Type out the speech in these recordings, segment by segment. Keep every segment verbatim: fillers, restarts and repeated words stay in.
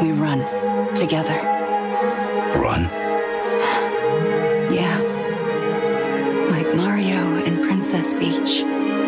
we run together. Run? Yeah. Like Mario in Princess Beach.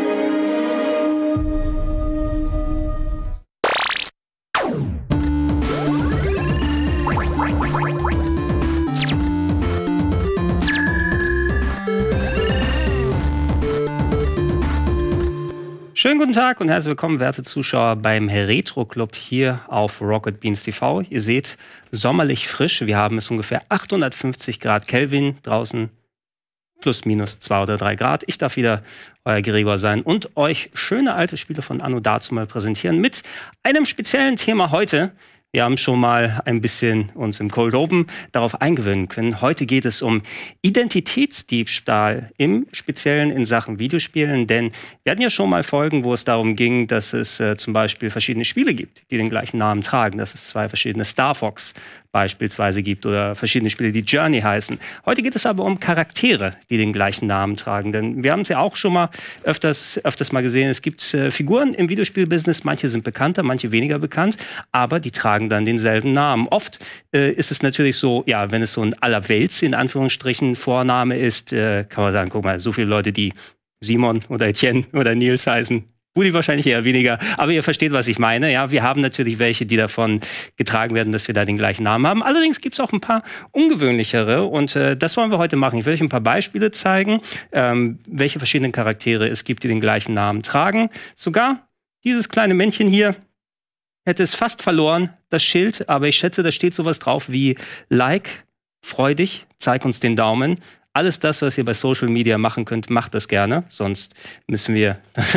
Schönen guten Tag und herzlich willkommen, werte Zuschauer, beim Retro Club hier auf Rocket Beans T V. Ihr seht, sommerlich frisch. Wir haben es ungefähr achthundertfünfzig Grad Kelvin draußen, plus minus zwei oder drei Grad. Ich darf wieder euer Gregor sein und euch schöne alte Spiele von Anno dazumal präsentieren mit einem speziellen Thema heute. Wir haben schon mal ein bisschen uns im Cold Open darauf eingewöhnen können. Heute geht es um Identitätsdiebstahl, im Speziellen in Sachen Videospielen. Denn wir hatten ja schon mal Folgen, wo es darum ging, dass es äh, zum Beispiel verschiedene Spiele gibt, die den gleichen Namen tragen. Dass es zwei verschiedene Star Fox beispielsweise gibt oder verschiedene Spiele, die Journey heißen. Heute geht es aber um Charaktere, die den gleichen Namen tragen. Denn wir haben es ja auch schon mal öfters, öfters mal gesehen. Es gibt äh, Figuren im Videospielbusiness. Manche sind bekannter, manche weniger bekannt. Aber die tragen dann denselben Namen. Oft äh, ist es natürlich so, ja, wenn es so ein Allerwelts in Anführungsstrichen Vorname ist, äh, kann man sagen, guck mal, so viele Leute, die Simon oder Etienne oder Nils heißen. Rudi wahrscheinlich eher weniger, aber ihr versteht, was ich meine. Ja, wir haben natürlich welche, die davon getragen werden, dass wir da den gleichen Namen haben. Allerdings gibt es auch ein paar ungewöhnlichere und äh, das wollen wir heute machen. Ich will euch ein paar Beispiele zeigen, ähm, welche verschiedenen Charaktere es gibt, die den gleichen Namen tragen. Sogar dieses kleine Männchen hier hätte es fast verloren, das Schild, aber ich schätze, da steht sowas drauf wie Like, freu dich, zeig uns den Daumen. Alles das, was ihr bei Social Media machen könnt, macht das gerne. Sonst müssen wir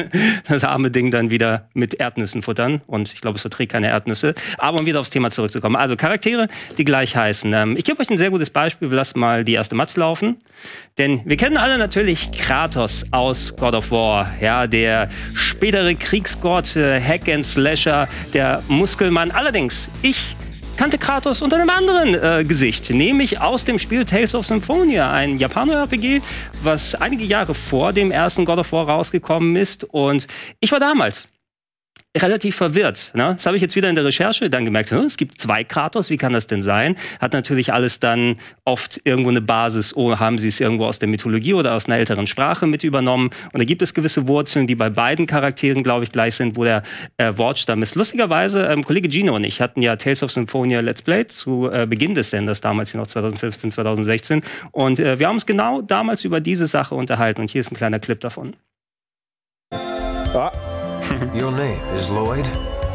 das arme Ding dann wieder mit Erdnüssen futtern. Und ich glaube, es verträgt keine Erdnüsse. Aber um wieder aufs Thema zurückzukommen. Also Charaktere, die gleich heißen. Ähm, ich gebe euch ein sehr gutes Beispiel. Wir lassen mal die erste Matz laufen. Denn wir kennen alle natürlich Kratos aus God of War. Ja, der spätere Kriegsgott, äh, Hack and Slasher, der Muskelmann. Allerdings, ich kannte Kratos unter einem anderen äh, Gesicht, nämlich aus dem Spiel Tales of Symphonia, ein Japaner-R P G, was einige Jahre vor dem ersten God of War rausgekommen ist. Und ich war damals relativ verwirrt. Ne? Das habe ich jetzt wieder in der Recherche dann gemerkt, hm, es gibt zwei Kratos, wie kann das denn sein? Hat natürlich alles dann oft irgendwo eine Basis, oh, haben sie es irgendwo aus der Mythologie oder aus einer älteren Sprache mit übernommen. Und da gibt es gewisse Wurzeln, die bei beiden Charakteren, glaube ich, gleich sind, wo der äh, Wortstamm ist. Lustigerweise, ähm, Kollege Gino und ich hatten ja Tales of Symphonia Let's Play zu äh, Beginn des Senders, damals hier noch zweitausendfünfzehn, zweitausendsechzehn. Und äh, wir haben uns genau damals über diese Sache unterhalten. Und hier ist ein kleiner Clip davon. Ah. Your name is Lloyd?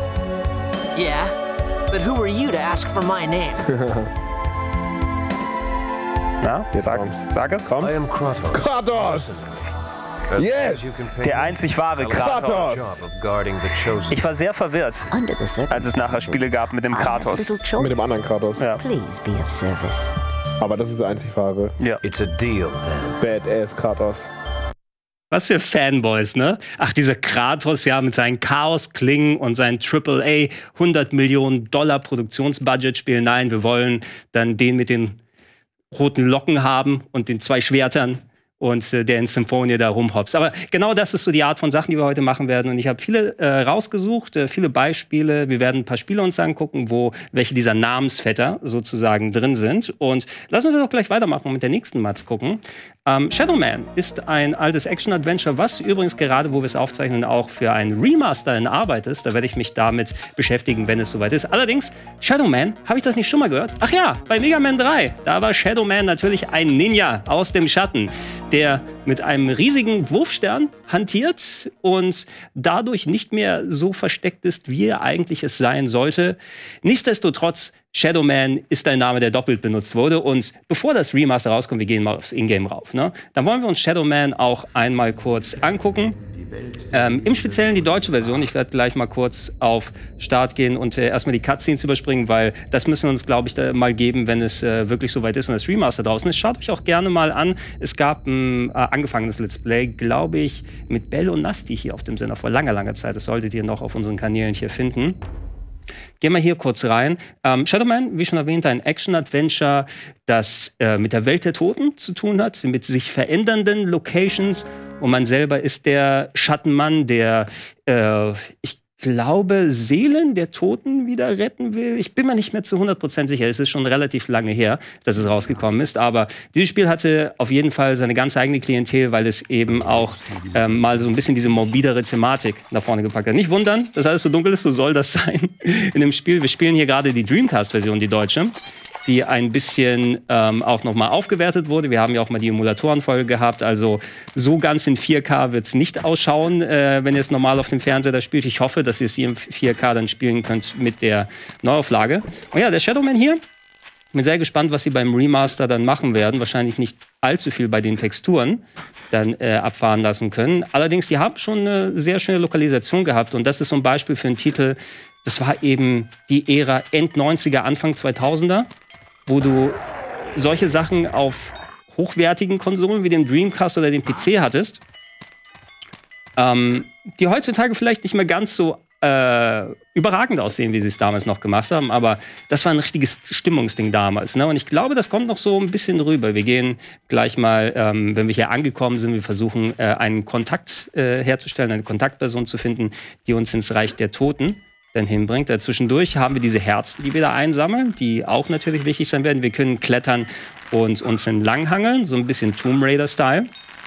Yeah, but who are you to ask for my name? Na, Jetzt sag, kommt's. sag es. I Kommt's? am Kratos. Kratos! As Yes! you can pay Der me einzig wahre Kratos. Kratos! job of guarding the chosen. Ich war sehr verwirrt, als es nachher Spiele gab mit dem Kratos. Mit dem anderen Kratos. Ja. Please be of service. Aber das ist die einzige Frage. Ja. It's a deal then. Badass Kratos. Was für Fanboys, ne? Ach, dieser Kratos, ja, mit seinen Chaos-Klingen und seinen Triple A hundert Millionen Dollar Produktionsbudget spielen. Nein, wir wollen dann den mit den roten Locken haben und den zwei Schwertern und äh, der in Symphonia da rumhopst. Aber genau das ist so die Art von Sachen, die wir heute machen werden. Und ich habe viele äh, rausgesucht, äh, viele Beispiele. Wir werden ein paar Spiele uns angucken, wo welche dieser Namensvetter sozusagen drin sind. Und lass uns doch gleich weitermachen und mit der nächsten Matz gucken. Ähm, Shadow Man ist ein altes Action-Adventure, was übrigens gerade, wo wir es aufzeichnen, auch für ein Remaster in Arbeit ist. Da werde ich mich damit beschäftigen, wenn es soweit ist. Allerdings, Shadow Man, habe ich das nicht schon mal gehört? Ach ja, bei Mega Man drei. Da war Shadow Man natürlich ein Ninja aus dem Schatten, der mit einem riesigen Wurfstern hantiert und dadurch nicht mehr so versteckt ist, wie er eigentlich es sein sollte. Nichtsdestotrotz, Shadow Man ist ein Name, der doppelt benutzt wurde. Und bevor das Remaster rauskommt, wir gehen mal aufs Ingame rauf, ne? Dann wollen wir uns Shadow Man auch einmal kurz angucken. Ähm, Im Speziellen die deutsche Version. Ich werde gleich mal kurz auf Start gehen und äh, erstmal die Cutscenes überspringen, weil das müssen wir uns, glaube ich, da mal geben, wenn es äh, wirklich soweit ist und das Remaster draußen ist. Schaut euch auch gerne mal an. Es gab ein äh, angefangenes Let's Play, glaube ich, mit Bell und Nasti hier auf dem Sender vor langer, langer Zeit. Das solltet ihr noch auf unseren Kanälen hier finden. Gehen wir hier kurz rein. Ähm, Shadow Man, wie schon erwähnt, ein Action-Adventure, das äh, mit der Welt der Toten zu tun hat, mit sich verändernden Locations. Und man selber ist der Schattenmann, der, äh, ich glaube, Seelen der Toten wieder retten will. Ich bin mir nicht mehr zu hundert Prozent sicher. Es ist schon relativ lange her, dass es rausgekommen ist. Aber dieses Spiel hatte auf jeden Fall seine ganz eigene Klientel, weil es eben auch ähm, mal so ein bisschen diese morbidere Thematik nach vorne gepackt hat. Nicht wundern, dass alles so dunkel ist, so soll das sein in dem Spiel. Wir spielen hier gerade die Dreamcast-Version, die deutsche, die ein bisschen ähm, auch noch mal aufgewertet wurde. Wir haben ja auch mal die Emulatorenfolge gehabt. Also so ganz in vier K wird es nicht ausschauen, äh, wenn ihr es normal auf dem Fernseher da spielt. Ich hoffe, dass ihr es hier in vier K dann spielen könnt mit der Neuauflage. Und ja, der Shadowman hier. Ich bin sehr gespannt, was sie beim Remaster dann machen werden. Wahrscheinlich nicht allzu viel bei den Texturen dann äh, abfahren lassen können. Allerdings, die haben schon eine sehr schöne Lokalisation gehabt. Und das ist so ein Beispiel für einen Titel, das war eben die Ära End neunziger, Anfang zweitausender. Wo du solche Sachen auf hochwertigen Konsolen wie dem Dreamcast oder dem P C hattest, ähm, die heutzutage vielleicht nicht mehr ganz so äh, überragend aussehen, wie sie es damals noch gemacht haben, aber das war ein richtiges Stimmungsding damals. Ne? Und ich glaube, das kommt noch so ein bisschen rüber. Wir gehen gleich mal, ähm, wenn wir hier angekommen sind, wir versuchen, äh, einen Kontakt äh, herzustellen, eine Kontaktperson zu finden, die uns ins Reich der Toten dann hinbringt. Zwischendurch haben wir diese Herzen, die wir da einsammeln, die auch natürlich wichtig sein werden. Wir können klettern und uns entlanghangeln, so ein bisschen Tomb Raider-Style.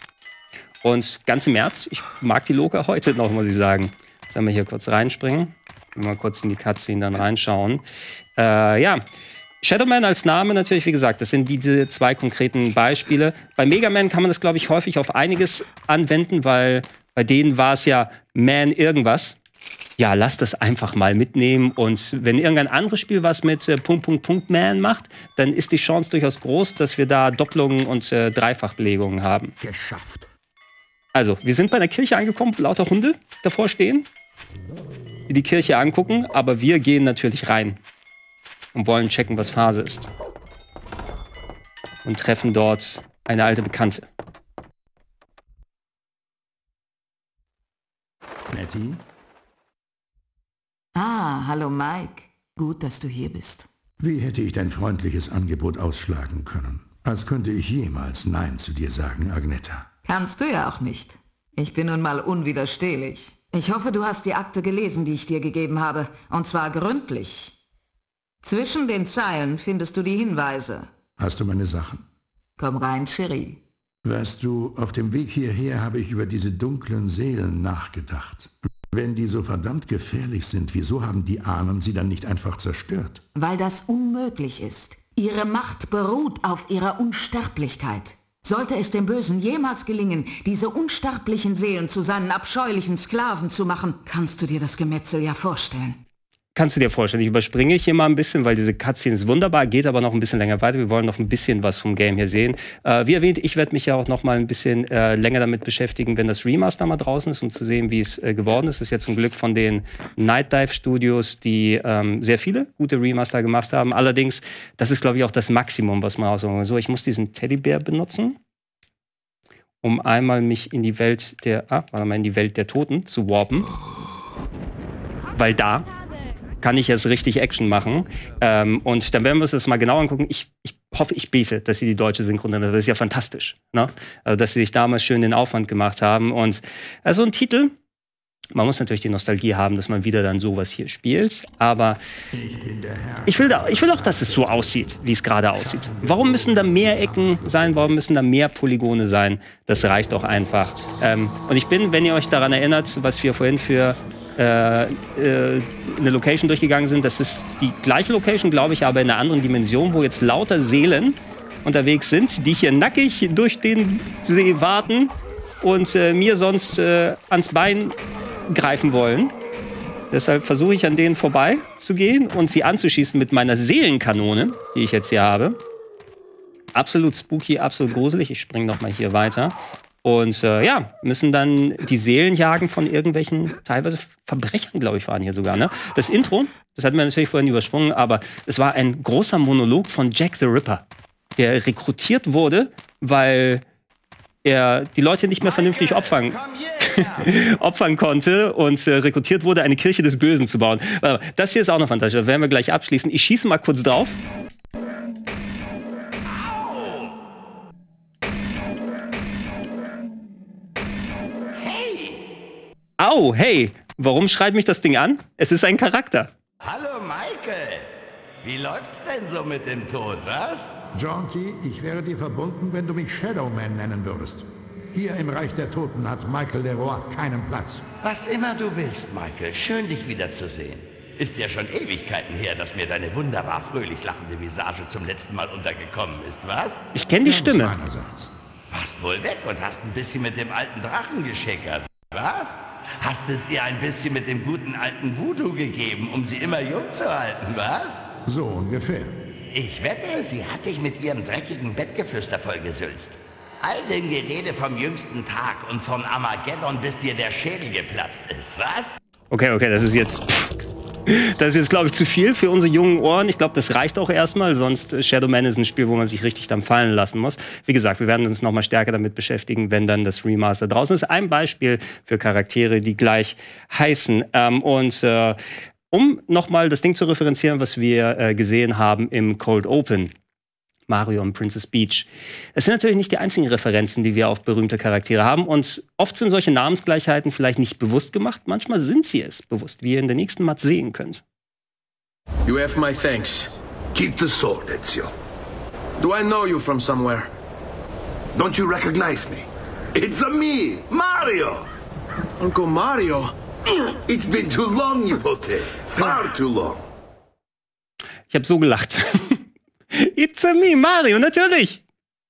Und ganz im Ernst, ich mag die Loka heute noch, muss ich sagen. Sollen wir hier kurz reinspringen? Mal kurz in die Cutscene dann reinschauen. Äh, ja, Shadowman als Name natürlich, wie gesagt, das sind diese zwei konkreten Beispiele. Bei Mega Man kann man das, glaube ich, häufig auf einiges anwenden, weil bei denen war es ja Man irgendwas. Ja, lass das einfach mal mitnehmen. Und wenn irgendein anderes Spiel was mit äh, Punkt, Punkt, Punkt Man macht, dann ist die Chance durchaus groß, dass wir da Doppelungen und äh, Dreifachbelegungen haben. Geschafft. Also, wir sind bei einer Kirche angekommen, wo lauter Hunde davor stehen, die die Kirche angucken. Aber wir gehen natürlich rein und wollen checken, was Phase ist. Und treffen dort eine alte Bekannte. Matty? Ah, hallo Mike. Gut, dass du hier bist. Wie hätte ich dein freundliches Angebot ausschlagen können? Als könnte ich jemals Nein zu dir sagen, Agneta. Kannst du ja auch nicht. Ich bin nun mal unwiderstehlich. Ich hoffe, du hast die Akte gelesen, die ich dir gegeben habe. Und zwar gründlich. Zwischen den Zeilen findest du die Hinweise. Hast du meine Sachen? Komm rein, Cherie. Weißt du, auf dem Weg hierher habe ich über diese dunklen Seelen nachgedacht. Wenn die so verdammt gefährlich sind, wieso haben die Ahnen sie dann nicht einfach zerstört? Weil das unmöglich ist. Ihre Macht beruht auf ihrer Unsterblichkeit. Sollte es dem Bösen jemals gelingen, diese unsterblichen Seelen zu seinen abscheulichen Sklaven zu machen, kannst du dir das Gemetzel ja vorstellen. Kannst du dir vorstellen, ich überspringe hier mal ein bisschen, weil diese Cutscene ist wunderbar, geht aber noch ein bisschen länger weiter. Wir wollen noch ein bisschen was vom Game hier sehen. Äh, wie erwähnt, ich werde mich ja auch noch mal ein bisschen äh, länger damit beschäftigen, wenn das Remaster mal draußen ist, um zu sehen, wie es äh, geworden ist. Das ist jetzt zum Glück von den Night Dive Studios, die ähm, sehr viele gute Remaster gemacht haben. Allerdings, das ist, glaube ich, auch das Maximum, was man rausholen. So, ich muss diesen Teddybär benutzen, um einmal mich in die Welt der, ah, warte mal, in die Welt der Toten zu warpen. Weil da kann ich jetzt richtig Action machen. Ähm, und dann werden wir uns das mal genau angucken. Ich, ich hoffe, ich bete, dass sie die deutsche Synchron haben. Das ist ja fantastisch, ne? Also, dass sie sich damals schön den Aufwand gemacht haben. Und also ein Titel, man muss natürlich die Nostalgie haben, dass man wieder dann sowas hier spielt. Aber ich will, da, ich will auch, dass es so aussieht, wie es gerade aussieht. Warum müssen da mehr Ecken sein? Warum müssen da mehr Polygone sein? Das reicht doch einfach. Ähm, und ich bin, wenn ihr euch daran erinnert, was wir vorhin für Äh, äh, eine Location durchgegangen sind. Das ist die gleiche Location, glaube ich, aber in einer anderen Dimension, wo jetzt lauter Seelen unterwegs sind, die hier nackig durch den See warten und äh, mir sonst äh, ans Bein greifen wollen. Deshalb versuche ich an denen vorbei zu gehen und sie anzuschießen mit meiner Seelenkanone, die ich jetzt hier habe. Absolut spooky, absolut gruselig. Ich springe noch mal hier weiter. Und äh, ja, müssen dann die Seelen jagen von irgendwelchen, teilweise Verbrechern, glaube ich, waren hier sogar. Ne? Das Intro, das hatten wir natürlich vorhin übersprungen, aber es war ein großer Monolog von Jack the Ripper, der rekrutiert wurde, weil er die Leute nicht mehr vernünftig opfern, opfern konnte und äh, rekrutiert wurde, eine Kirche des Bösen zu bauen. Das hier ist auch noch fantastisch, das werden wir gleich abschließen. Ich schieße mal kurz drauf. Au, hey, Warum schreit mich das Ding an? Es ist ein Charakter. Hallo Michael, wie läuft's denn so mit dem Tod, was? Jaunty, ich wäre dir verbunden, wenn du mich Shadowman nennen würdest. Hier im Reich der Toten hat Michael Leroy keinen Platz. Was immer du willst, Michael. Schön, dich wiederzusehen. Ist ja schon Ewigkeiten her, dass mir deine wunderbar fröhlich lachende Visage zum letzten Mal untergekommen ist, was? Ich kenne die Stimme. Warst wohl weg und hast ein bisschen mit dem alten Drachen geschickert, was? Hast es ihr ein bisschen mit dem guten alten Voodoo gegeben, um sie immer jung zu halten, was? So ungefähr. Ich wette, sie hat dich mit ihrem dreckigen Bettgeflüster vollgesülzt. All dem Gerede vom jüngsten Tag und von Armageddon, bis dir der Schädel geplatzt ist, was? Okay, okay, das ist jetzt... Das ist jetzt, glaube ich, zu viel für unsere jungen Ohren. Ich glaube, das reicht auch erstmal, sonst Shadow Man ist ein Spiel, wo man sich richtig dann fallen lassen muss. Wie gesagt, wir werden uns noch mal stärker damit beschäftigen, wenn dann das Remaster draußen ist. Ein Beispiel für Charaktere, die gleich heißen. Ähm, und äh, um noch mal das Ding zu referenzieren, was wir äh, gesehen haben im Cold Open, Mario und Princess Peach. Es sind natürlich nicht die einzigen Referenzen, die wir auf berühmte Charaktere haben. Und oft sind solche Namensgleichheiten vielleicht nicht bewusst gemacht. Manchmal sind sie es bewusst, wie ihr in der nächsten Match sehen könnt. You have my thanks. Keep the sword, Ezio. Do I know you from somewhere? Don't you recognize me? It's a me, Mario! Uncle Mario? It's been too long, Nipote. Far too long. Ich habe so gelacht. It's a me, Mario, natürlich.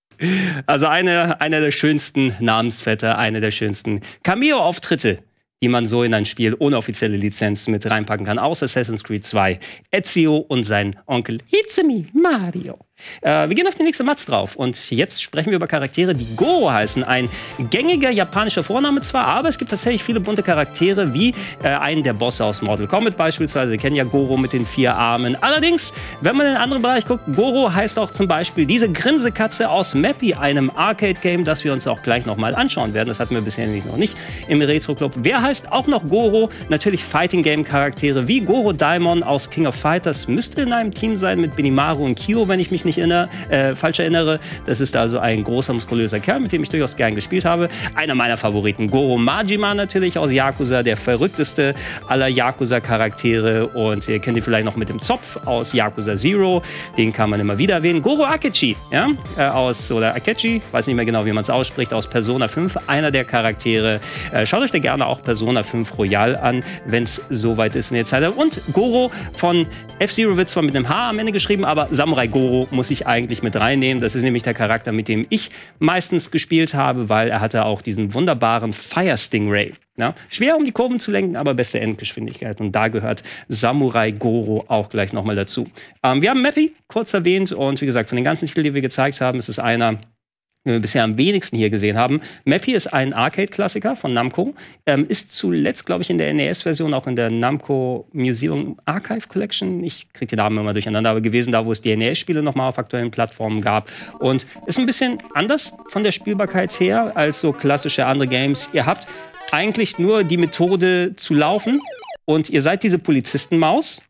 Also eine, einer der schönsten Namensvetter, eine der schönsten Cameo-Auftritte, die man so in ein Spiel ohne offizielle Lizenz mit reinpacken kann, aus Assassin's Creed zwei. Ezio und sein Onkel It's a me, Mario. Äh, wir gehen auf die nächste Matz drauf. Und jetzt sprechen wir über Charaktere, die Goro heißen. Ein gängiger japanischer Vorname zwar, aber es gibt tatsächlich viele bunte Charaktere, wie äh, einen der Bosse aus Mortal Kombat beispielsweise. Wir kennen ja Goro mit den vier Armen. Allerdings, wenn man in einen anderen Bereich guckt, Goro heißt auch zum Beispiel diese Grinsekatze aus Mappy, einem Arcade-Game, das wir uns auch gleich nochmal anschauen werden. Das hatten wir bisher noch nicht im Retro-Club. Wer heißt auch noch Goro? Natürlich Fighting-Game-Charaktere wie Goro Daimon aus King of Fighters. Müsste in einem Team sein mit Benimaru und Kyo, wenn ich mich nicht Erinnere, äh, falsch erinnere. Das ist also ein großer, muskulöser Kerl, mit dem ich durchaus gern gespielt habe. Einer meiner Favoriten, Goro Majima natürlich aus Yakuza, der verrückteste aller Yakuza-Charaktere. Und ihr kennt ihn vielleicht noch mit dem Zopf aus Yakuza Zero. Den kann man immer wieder erwähnen. Goro Akechi, ja, äh, aus, oder Akechi, weiß nicht mehr genau, wie man es ausspricht, aus Persona fünf. Einer der Charaktere. Äh, schaut euch da gerne auch Persona fünf Royal an, wenn es soweit ist in der Zeit. Und Goro von F-Zero wird zwar mit einem H am Ende geschrieben, aber Samurai Goro muss ich eigentlich mit reinnehmen. Das ist nämlich der Charakter, mit dem ich meistens gespielt habe, weil er hatte auch diesen wunderbaren Fire Stingray. Ja, schwer, um die Kurven zu lenken, aber beste Endgeschwindigkeit. Und da gehört Samurai Goro auch gleich nochmal dazu. Ähm, wir haben Mappy kurz erwähnt und wie gesagt, von den ganzen Titeln, die wir gezeigt haben, ist es einer, den wir bisher am wenigsten hier gesehen haben. Mappy ist ein Arcade-Klassiker von Namco. Ähm, ist zuletzt, glaube ich, in der N E S-Version auch in der Namco Museum Archive Collection. Ich kriege die Namen immer durcheinander, aber gewesen, da wo es die N E S-Spiele nochmal auf aktuellen Plattformen gab. Und ist ein bisschen anders von der Spielbarkeit her als so klassische andere Games. Ihr habt eigentlich nur die Methode zu laufen und ihr seid diese Polizistenmaus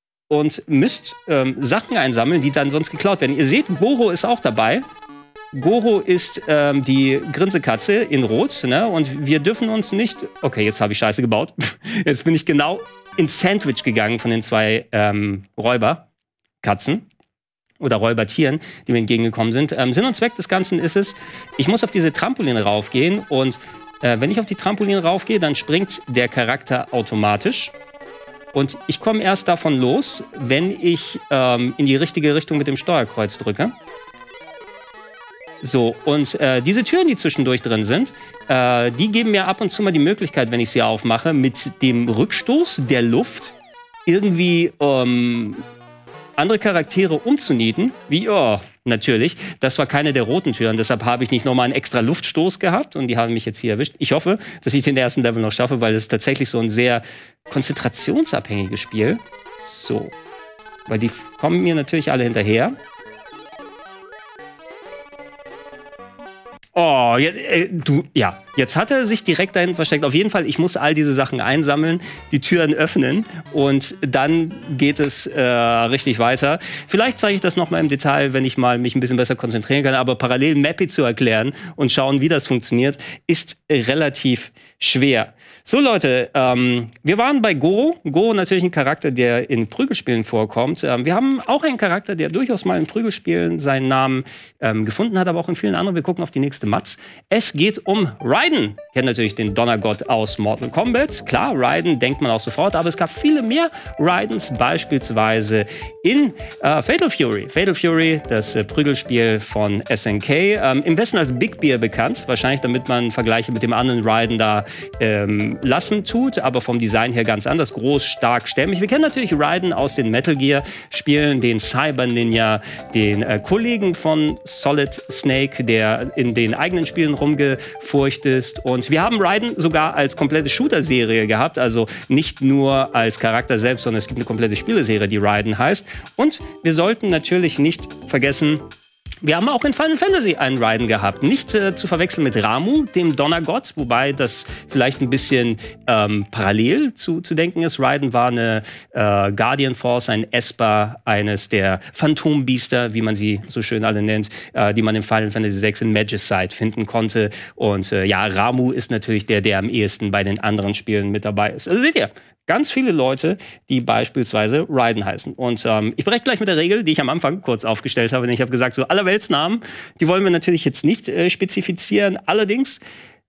und müsst ähm, Sachen einsammeln, die dann sonst geklaut werden. Ihr seht, Goro ist auch dabei. Goro ist ähm, die Grinsekatze in Rot, ne? Und wir dürfen uns nicht... Okay, jetzt habe ich Scheiße gebaut. Jetzt bin ich genau ins Sandwich gegangen von den zwei ähm, Räuberkatzen oder Räubertieren, die mir entgegengekommen sind. Ähm, Sinn und Zweck des Ganzen ist es, ich muss auf diese Trampoline raufgehen und äh, wenn ich auf die Trampoline raufgehe, dann springt der Charakter automatisch. Und ich komme erst davon los, wenn ich ähm, in die richtige Richtung mit dem Steuerkreuz drücke. So, und äh, diese Türen, die zwischendurch drin sind, äh, die geben mir ab und zu mal die Möglichkeit, wenn ich sie aufmache, mit dem Rückstoß der Luft irgendwie ähm, andere Charaktere umzunieten. Wie, oh, natürlich. Das war keine der roten Türen, deshalb habe ich nicht nochmal einen extra Luftstoß gehabt und die haben mich jetzt hier erwischt. Ich hoffe, dass ich den ersten Level noch schaffe, weil es ist tatsächlich so ein sehr konzentrationsabhängiges Spiel. So, weil die kommen mir natürlich alle hinterher. Oh, ja, äh, du, ja, jetzt hat er sich direkt dahin versteckt. Auf jeden Fall, ich muss all diese Sachen einsammeln, die Türen öffnen und dann geht es äh, richtig weiter. Vielleicht zeige ich das noch mal im Detail, wenn ich mal mich ein bisschen besser konzentrieren kann, aber parallel Mappy zu erklären und schauen, wie das funktioniert, ist äh, relativ schwer. So Leute, ähm, wir waren bei Goro. Goro natürlich ein Charakter, der in Prügelspielen vorkommt. Ähm, wir haben auch einen Charakter, der durchaus mal in Prügelspielen seinen Namen ähm, gefunden hat, aber auch in vielen anderen. Wir gucken auf die nächste Matz. Es geht um Raiden. Kennt natürlich den Donnergott aus Mortal Kombat. Klar, Raiden denkt man auch sofort, aber es gab viele mehr Raidens, beispielsweise in äh, Fatal Fury. Fatal Fury, das äh, Prügelspiel von S N K. Ähm, Im Westen als Big Bear bekannt. Wahrscheinlich, damit man Vergleiche mit dem anderen Raiden da ähm, lassen tut, aber vom Design her ganz anders. Groß, stark, stämmig. Wir kennen natürlich Raiden aus den Metal Gear Spielen, den Cyber Ninja, den äh, Kollegen von Solid Snake, der in den eigenen Spielen rumgefurcht ist. Und wir haben Raiden sogar als komplette Shooter-Serie gehabt, also nicht nur als Charakter selbst, sondern es gibt eine komplette Spieleserie, die Raiden heißt. Und wir sollten natürlich nicht vergessen, wir haben auch in Final Fantasy einen Raiden gehabt. Nicht äh, zu verwechseln mit Ramuh, dem Donnergott, wobei das vielleicht ein bisschen ähm, parallel zu, zu denken ist. Raiden war eine äh, Guardian Force, ein Esper, eines der Phantombiester, wie man sie so schön alle nennt, äh, die man in Final Fantasy sechs in Magicite finden konnte. Und äh, ja, Ramuh ist natürlich der, der am ehesten bei den anderen Spielen mit dabei ist. Also seht ihr, ganz viele Leute, die beispielsweise Raiden heißen. Und ähm, ich breche gleich mit der Regel, die ich am Anfang kurz aufgestellt habe. Denn ich habe gesagt, so allerweltsnamen, die wollen wir natürlich jetzt nicht äh, spezifizieren. Allerdings,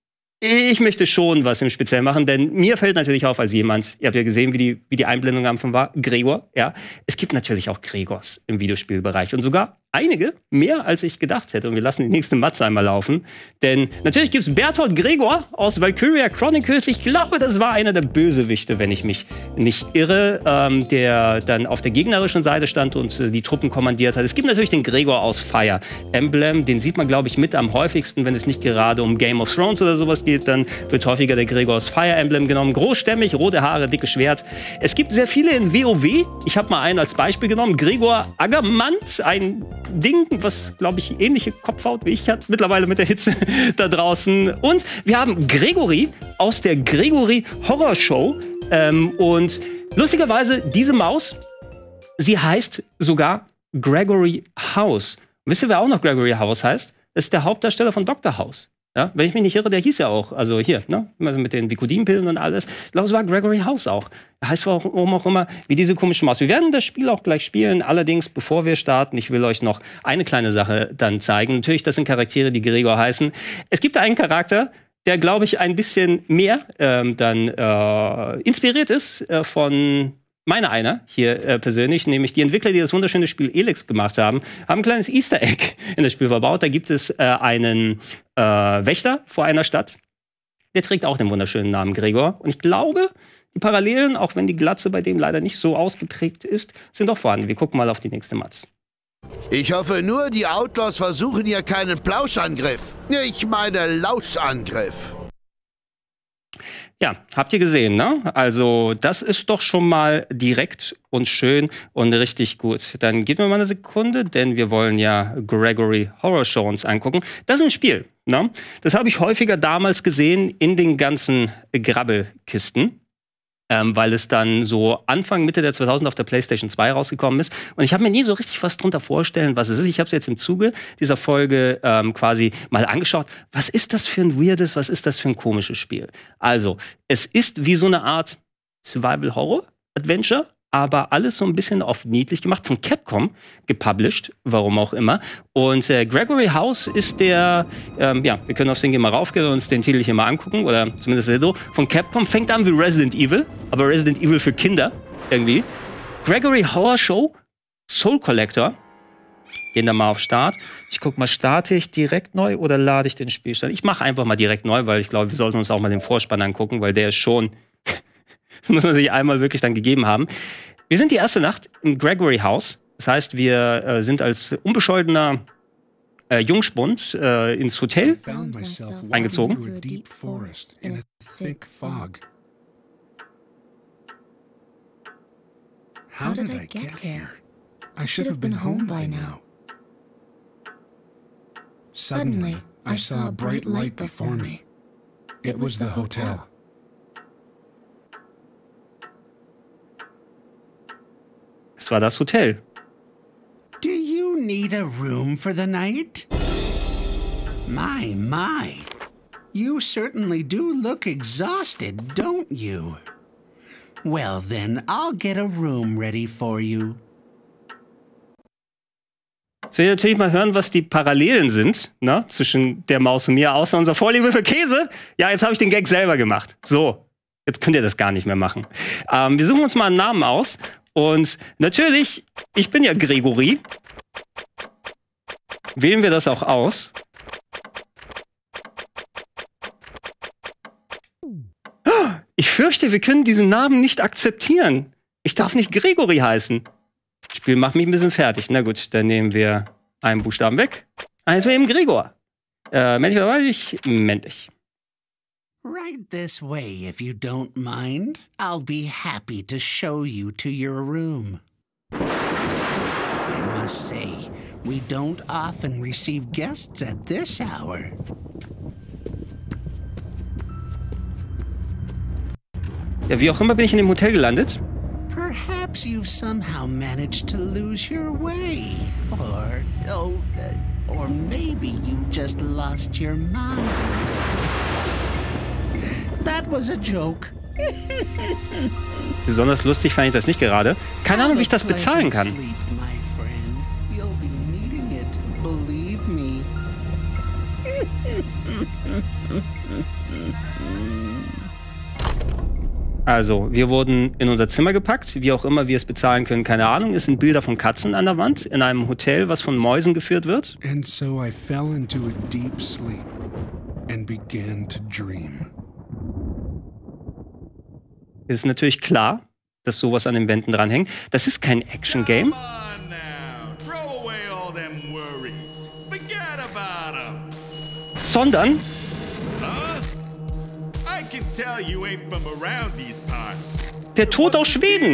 ich möchte schon was im Speziellen machen, denn mir fällt natürlich auf als jemand, ihr habt ja gesehen, wie die, wie die Einblendung am Anfang war, Gregor, ja. Es gibt natürlich auch Gregors im Videospielbereich und sogar einige, mehr als ich gedacht hätte. Und wir lassen die nächste Matze einmal laufen. Denn natürlich gibt es Bertolt Gregor aus Valkyria Chronicles. Ich glaube, das war einer der Bösewichte, wenn ich mich nicht irre, ähm, der dann auf der gegnerischen Seite stand und äh, die Truppen kommandiert hat. Es gibt natürlich den Gregor aus Fire Emblem. Den sieht man, glaube ich, mit am häufigsten, wenn es nicht gerade um Game of Thrones oder sowas geht. Dann wird häufiger der Gregor aus Fire Emblem genommen. Großstämmig, rote Haare, dickes Schwert. Es gibt sehr viele in WoW. Ich habe mal einen als Beispiel genommen. Gregor Agamant, ein Ding, was, glaube ich, ähnliche Kopfhaut wie ich hat, mittlerweile mit der Hitze da draußen. Und wir haben Gregory aus der Gregory Horror Show. Ähm, und lustigerweise, diese Maus, sie heißt sogar Gregory House. Und wisst ihr, wer auch noch Gregory House heißt? Das ist der Hauptdarsteller von Doktor House. Ja, wenn ich mich nicht irre, der hieß ja auch, also hier, ne, also mit den Vicodin-Pillen und alles. Ich glaube, es war Gregory House auch. Heißt warum auch immer, wie diese komische Maus. Wir werden das Spiel auch gleich spielen. Allerdings, bevor wir starten, ich will euch noch eine kleine Sache dann zeigen. Natürlich, das sind Charaktere, die Gregor heißen. Es gibt da einen Charakter, der, glaube ich, ein bisschen mehr ähm, dann äh, inspiriert ist äh, von meiner einer hier äh, persönlich, nämlich die Entwickler, die das wunderschöne Spiel Elex gemacht haben, haben ein kleines Easter Egg in das Spiel verbaut. Da gibt es äh, einen äh, Wächter vor einer Stadt. Der trägt auch den wunderschönen Namen Gregor. Und ich glaube, die Parallelen, auch wenn die Glatze bei dem leider nicht so ausgeprägt ist, sind doch vorhanden. Wir gucken mal auf die nächste Matz. Ich hoffe nur, die Outlaws versuchen hier keinen Plauschangriff. Ich meine Lauschangriff. Ja, habt ihr gesehen, ne? Also, das ist doch schon mal direkt und schön und richtig gut. Dann geben wir mal eine Sekunde, denn wir wollen ja Gregory Horror Show uns angucken. Das ist ein Spiel, ne? Das habe ich häufiger damals gesehen in den ganzen Grabbelkisten. Ähm, weil es dann so Anfang, Mitte der zweitausender auf der PlayStation zwei rausgekommen ist. Und ich habe mir nie so richtig was drunter vorstellen, was es ist. Ich habe es jetzt im Zuge dieser Folge ähm, quasi mal angeschaut. Was ist das für ein weirdes, was ist das für ein komisches Spiel? Also, es ist wie so eine Art Survival-Horror-Adventure, aber alles so ein bisschen auf niedlich gemacht, von Capcom gepublished, warum auch immer. Und äh, Gregory House ist der, ähm, ja, wir können auf den mal raufgehen und uns den Titel hier mal angucken, oder zumindest so, von Capcom, fängt an wie Resident Evil, aber Resident Evil für Kinder, irgendwie. Gregory Horror Show, Soul Collector. Gehen da mal auf Start. Ich guck mal, starte ich direkt neu oder lade ich den Spielstand? Ich mache einfach mal direkt neu, weil ich glaube, wir sollten uns auch mal den Vorspann angucken, weil der ist schon muss man sich einmal wirklich dann gegeben haben. Wir sind die erste Nacht im Gregory House. Das heißt, wir äh, sind als unbescholtener äh, Jungspund äh, ins Hotel eingezogen. How did I get here? I should have been home by now. Suddenly, I saw a bright light before me. It was the hotel. Es war das Hotel. Do you need a room for the night? My, my. You certainly do look exhausted, don't you? Well then, I'll get a room ready for you. Jetzt will ich natürlich mal hören, was die Parallelen sind, ne, zwischen der Maus und mir, außer unserer Vorliebe für Käse. Ja, jetzt habe ich den Gag selber gemacht. So, jetzt könnt ihr das gar nicht mehr machen. Ähm, wir suchen uns mal einen Namen aus. Und natürlich, ich bin ja Gregory. Wählen wir das auch aus. Ich fürchte, wir können diesen Namen nicht akzeptieren. Ich darf nicht Gregory heißen. Das Spiel macht mich ein bisschen fertig. Na gut, dann nehmen wir einen Buchstaben weg. Also eben Gregor. Äh, männlich oder weiblich? Männlich. Right this way, if you don't mind. I'll be happy to show you to your room. I must say, we don't often receive guests at this hour. Ja, wie auch immer bin ich in dem Hotel gelandet. Perhaps you've somehow managed to lose your way. Or, oh, uh, or maybe you've just lost your mind. That was a joke. Besonders lustig fand ich das nicht gerade. Keine Ahnung, wie ich das bezahlen kann. Also, wir wurden in unser Zimmer gepackt, wie auch immer wir es bezahlen können, keine Ahnung. Es sind Bilder von Katzen an der Wand, in einem Hotel, was von Mäusen geführt wird. And so I fell into a deep sleep and began to dream. Ist natürlich klar, dass sowas an den Wänden dranhängt. Das ist kein Action-Game. Sondern der Tod aus Schweden.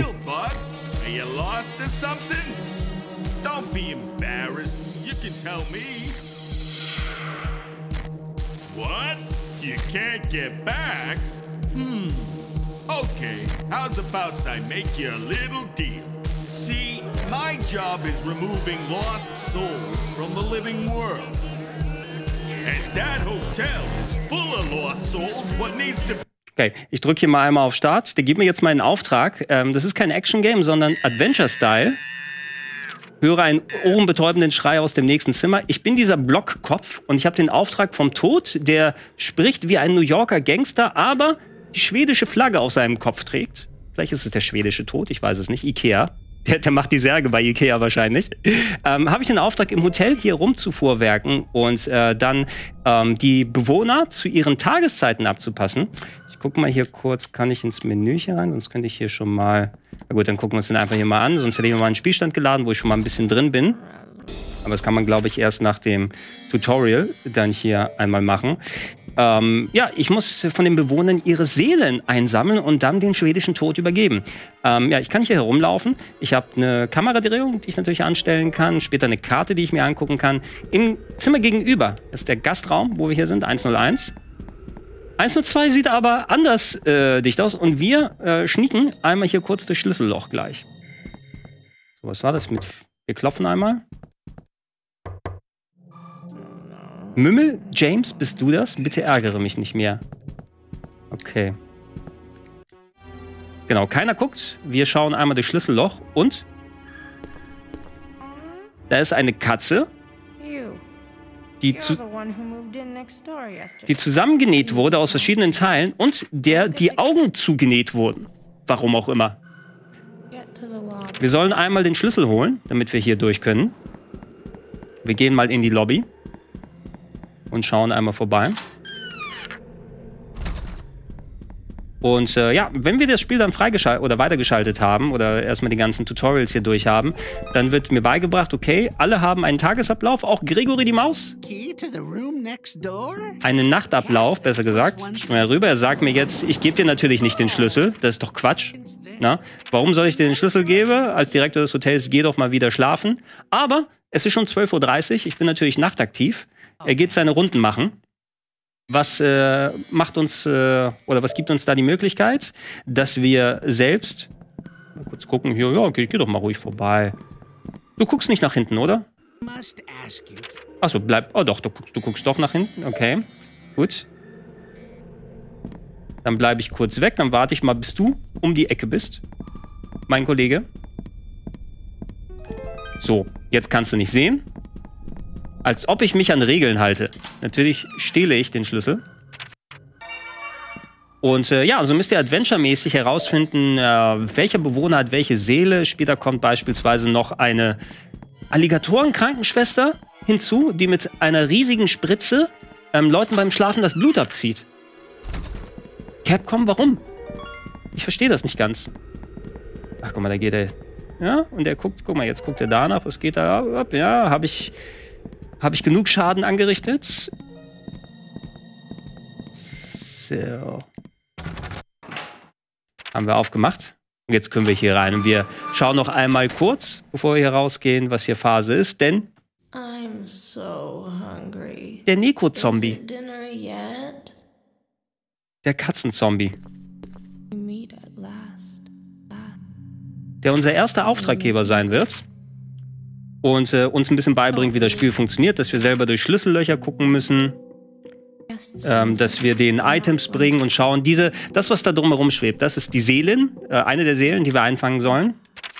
What? You can't get back? Hmm. Okay, how's about I make you a little deal? See, my job is removing lost souls from the living world. And that hotel is full of lost souls. What needs to... Okay, ich drücke hier mal einmal auf Start. Der gibt mir jetzt meinen Auftrag. Ähm, das ist kein Action-Game, sondern Adventure-Style. Höre einen ohrenbetäubenden Schrei aus dem nächsten Zimmer. Ich bin dieser Blockkopf und ich habe den Auftrag vom Tod, der spricht wie ein New Yorker Gangster, aber die schwedische Flagge auf seinem Kopf trägt. Vielleicht ist es der schwedische Tod, ich weiß es nicht. Ikea. Der, der macht die Särge bei Ikea wahrscheinlich. Ähm, habe ich den Auftrag, im Hotel hier rumzufuhrwerken und äh, dann ähm, die Bewohner zu ihren Tageszeiten abzupassen. Ich gucke mal hier kurz, kann ich ins Menü hier rein? Sonst könnte ich hier schon mal... Na gut, dann gucken wir uns den einfach hier mal an. Sonst hätte ich mir mal einen Spielstand geladen, wo ich schon mal ein bisschen drin bin. Aber das kann man, glaube ich, erst nach dem Tutorial dann hier einmal machen. Ähm, ja, ich muss von den Bewohnern ihre Seelen einsammeln und dann den schwedischen Tod übergeben. Ähm, ja, ich kann hier herumlaufen. Ich habe eine Kameradrehung, die ich natürlich anstellen kann. Später eine Karte, die ich mir angucken kann. Im Zimmer gegenüber ist der Gastraum, wo wir hier sind, eins null eins. eins null zwei sieht aber anders äh, dicht aus. Und wir äh, schnieken einmal hier kurz das Schlüsselloch gleich. So, was war das mit... Wir klopfen einmal. Mümmel, James, bist du das? Bitte ärgere mich nicht mehr. Okay. Genau, keiner guckt. Wir schauen einmal das Schlüsselloch und da ist eine Katze, die, zu, die zusammengenäht wurde aus verschiedenen Teilen und der die Augen zugenäht wurden. Warum auch immer. Wir sollen einmal den Schlüssel holen, damit wir hier durch können. Wir gehen mal in die Lobby und schauen einmal vorbei. Und äh, ja, wenn wir das Spiel dann freigeschaltet oder weitergeschaltet haben oder erstmal die ganzen Tutorials hier durch haben, dann wird mir beigebracht, okay, alle haben einen Tagesablauf, auch Gregory die Maus. Einen Nachtablauf, besser gesagt. Ich mal rüber, er sagt mir jetzt, ich gebe dir natürlich nicht den Schlüssel, das ist doch Quatsch. Na? Warum soll ich dir den Schlüssel geben? Als Direktor des Hotels, geh doch mal wieder schlafen. Aber es ist schon zwölf Uhr dreißig, ich bin natürlich nachtaktiv. er geht seine Runden machen. Was äh, macht uns, äh, oder was gibt uns da die Möglichkeit, dass wir selbst, mal kurz gucken hier, ja, okay, geh doch mal ruhig vorbei. Du guckst nicht nach hinten, oder? Achso, bleib, oh doch, du guckst, du guckst doch nach hinten, okay, gut. Dann bleibe ich kurz weg, dann warte ich mal, bis du um die Ecke bist, mein Kollege. So, jetzt kannst du nicht sehen. Als ob ich mich an Regeln halte. Natürlich stehle ich den Schlüssel. Und äh, ja, so müsst ihr adventure-mäßig herausfinden, äh, welcher Bewohner hat welche Seele. Später kommt beispielsweise noch eine Alligatorenkrankenschwester hinzu, die mit einer riesigen Spritze ähm, Leuten beim Schlafen das Blut abzieht. Capcom, warum? Ich verstehe das nicht ganz. Ach, guck mal, da geht er. Ja, und er guckt, guck mal, jetzt guckt er danach, was geht da ab? Ja, habe ich, hab ich genug Schaden angerichtet? So. Haben wir aufgemacht. Und jetzt können wir hier rein. Und wir schauen noch einmal kurz, bevor wir hier rausgehen, was hier Phase ist, denn I'm so hungry. Der Neko-Zombie. Is it dinner yet? Der Katzenzombie. We meet at last. Der unser erster Auftraggeber sein wird. Und äh, uns ein bisschen beibringt, wie das Spiel funktioniert, dass wir selber durch Schlüssellöcher gucken müssen. Ähm, dass wir den Items bringen und schauen. Diese, das, was da drumherum schwebt, das ist die Seelen. Äh, eine der Seelen, die wir einfangen sollen.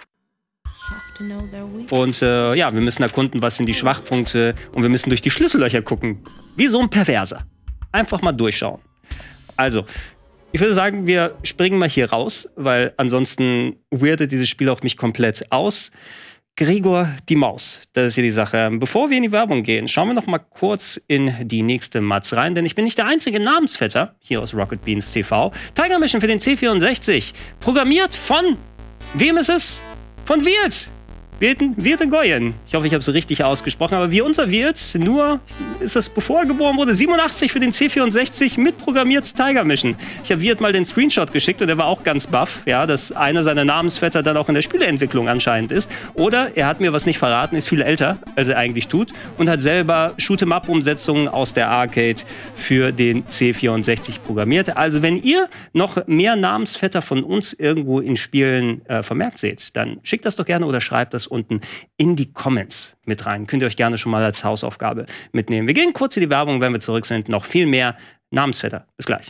Und äh, ja, wir müssen erkunden, was sind die Schwachpunkte. Und wir müssen durch die Schlüssellöcher gucken. Wie so ein Perverser. Einfach mal durchschauen. Also, ich würde sagen, wir springen mal hier raus, weil ansonsten weirdet dieses Spiel auch mich komplett aus. Gregor die Maus, das ist hier die Sache. Bevor wir in die Werbung gehen, schauen wir noch mal kurz in die nächste Matz rein, denn ich bin nicht der einzige Namensvetter hier aus Rocket Beans T V. Tiger Mission für den C vierundsechzig, programmiert von, wem ist es? Von Wirt. Wirt Goyen. Ich hoffe, ich habe es richtig ausgesprochen, aber wie unser Wirt, nur ist es, bevor er geboren wurde, siebenundachtzig für den C vierundsechzig mitprogrammiert Tiger Mission. Ich habe Wirt mal den Screenshot geschickt und er war auch ganz baff, ja, dass einer seiner Namensvetter dann auch in der Spieleentwicklung anscheinend ist. Oder er hat mir was nicht verraten, ist viel älter, als er eigentlich tut und hat selber Shoot'em-up-Umsetzungen aus der Arcade für den C vierundsechzig programmiert. Also wenn ihr noch mehr Namensvetter von uns irgendwo in Spielen äh, vermerkt seht, dann schickt das doch gerne oder schreibt das unten in die Comments mit rein. Könnt ihr euch gerne schon mal als Hausaufgabe mitnehmen. Wir gehen kurz in die Werbung, wenn wir zurück sind. Noch viel mehr Namensvetter. Bis gleich.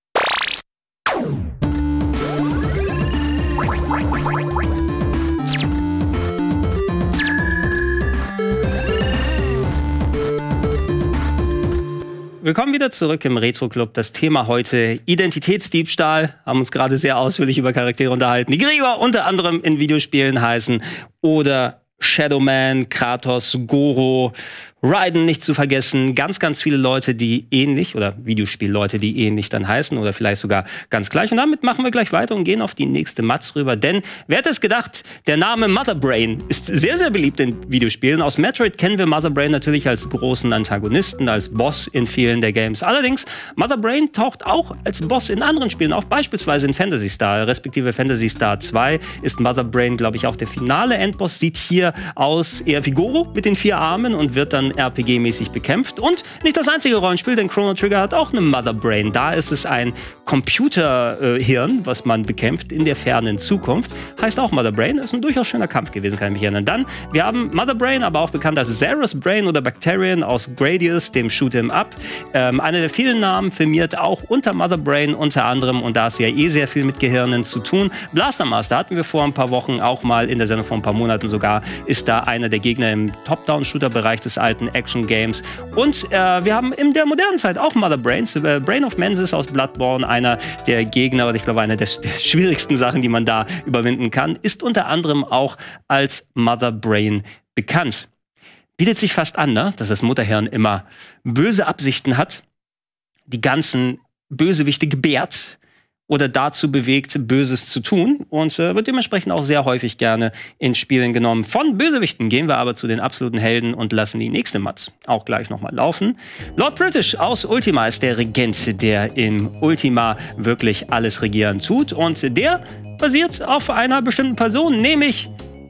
Willkommen wieder zurück im Retro Club. Das Thema heute Identitätsdiebstahl. Haben uns gerade sehr ausführlich über Charaktere unterhalten, die Gregor unter anderem in Videospielen heißen. Oder Shadow Man, Kratos, Goro, Raiden nicht zu vergessen. Ganz, ganz viele Leute, die ähnlich, oder Videospielleute, die ähnlich dann heißen oder vielleicht sogar ganz gleich. Und damit machen wir gleich weiter und gehen auf die nächste Matz rüber. Denn, wer hätte es gedacht, der Name Mother Brain ist sehr, sehr beliebt in Videospielen. Aus Metroid kennen wir Mother Brain natürlich als großen Antagonisten, als Boss in vielen der Games. Allerdings, Mother Brain taucht auch als Boss in anderen Spielen auf, beispielsweise in Phantasy Star, respektive Phantasy Star zwei ist Mother Brain, glaube ich, auch der finale Endboss. Sieht hier aus eher wie Goro mit den vier Armen und wird dann R P G-mäßig bekämpft. Und nicht das einzige Rollenspiel, denn Chrono Trigger hat auch eine Mother Brain. Da ist es ein Computerhirn, äh, was man bekämpft in der fernen Zukunft. Heißt auch Mother Brain. Ist ein durchaus schöner Kampf gewesen, kann ich mich erinnern. Dann, wir haben Mother Brain, aber auch bekannt als Zara's Brain oder Bacterian aus Gradius, dem Shoot'em Up. Ähm, einer der vielen Namen firmiert auch unter Mother Brain unter anderem, und da ist ja eh sehr viel mit Gehirnen zu tun. Blaster Master hatten wir vor ein paar Wochen auch mal in der Sendung, vor ein paar Monaten sogar, ist da einer der Gegner im Top-Down-Shooter-Bereich des alten Action-Games. Und äh, wir haben in der modernen Zeit auch Mother Brains. Äh, Brain of Mensis aus Bloodborne, einer der Gegner, und ich glaube, eine der, der schwierigsten Sachen, die man da überwinden kann, ist unter anderem auch als Mother Brain bekannt. Bietet sich fast an, ne? Dass das Mutterhirn immer böse Absichten hat, die ganzen Bösewichte gebärt oder dazu bewegt, Böses zu tun, und äh, wird dementsprechend auch sehr häufig gerne in Spielen genommen. Von Bösewichten gehen wir aber zu den absoluten Helden und lassen die nächste Matz auch gleich nochmal laufen. Lord British aus Ultima ist der Regent, der in Ultima wirklich alles regieren tut, und der basiert auf einer bestimmten Person, nämlich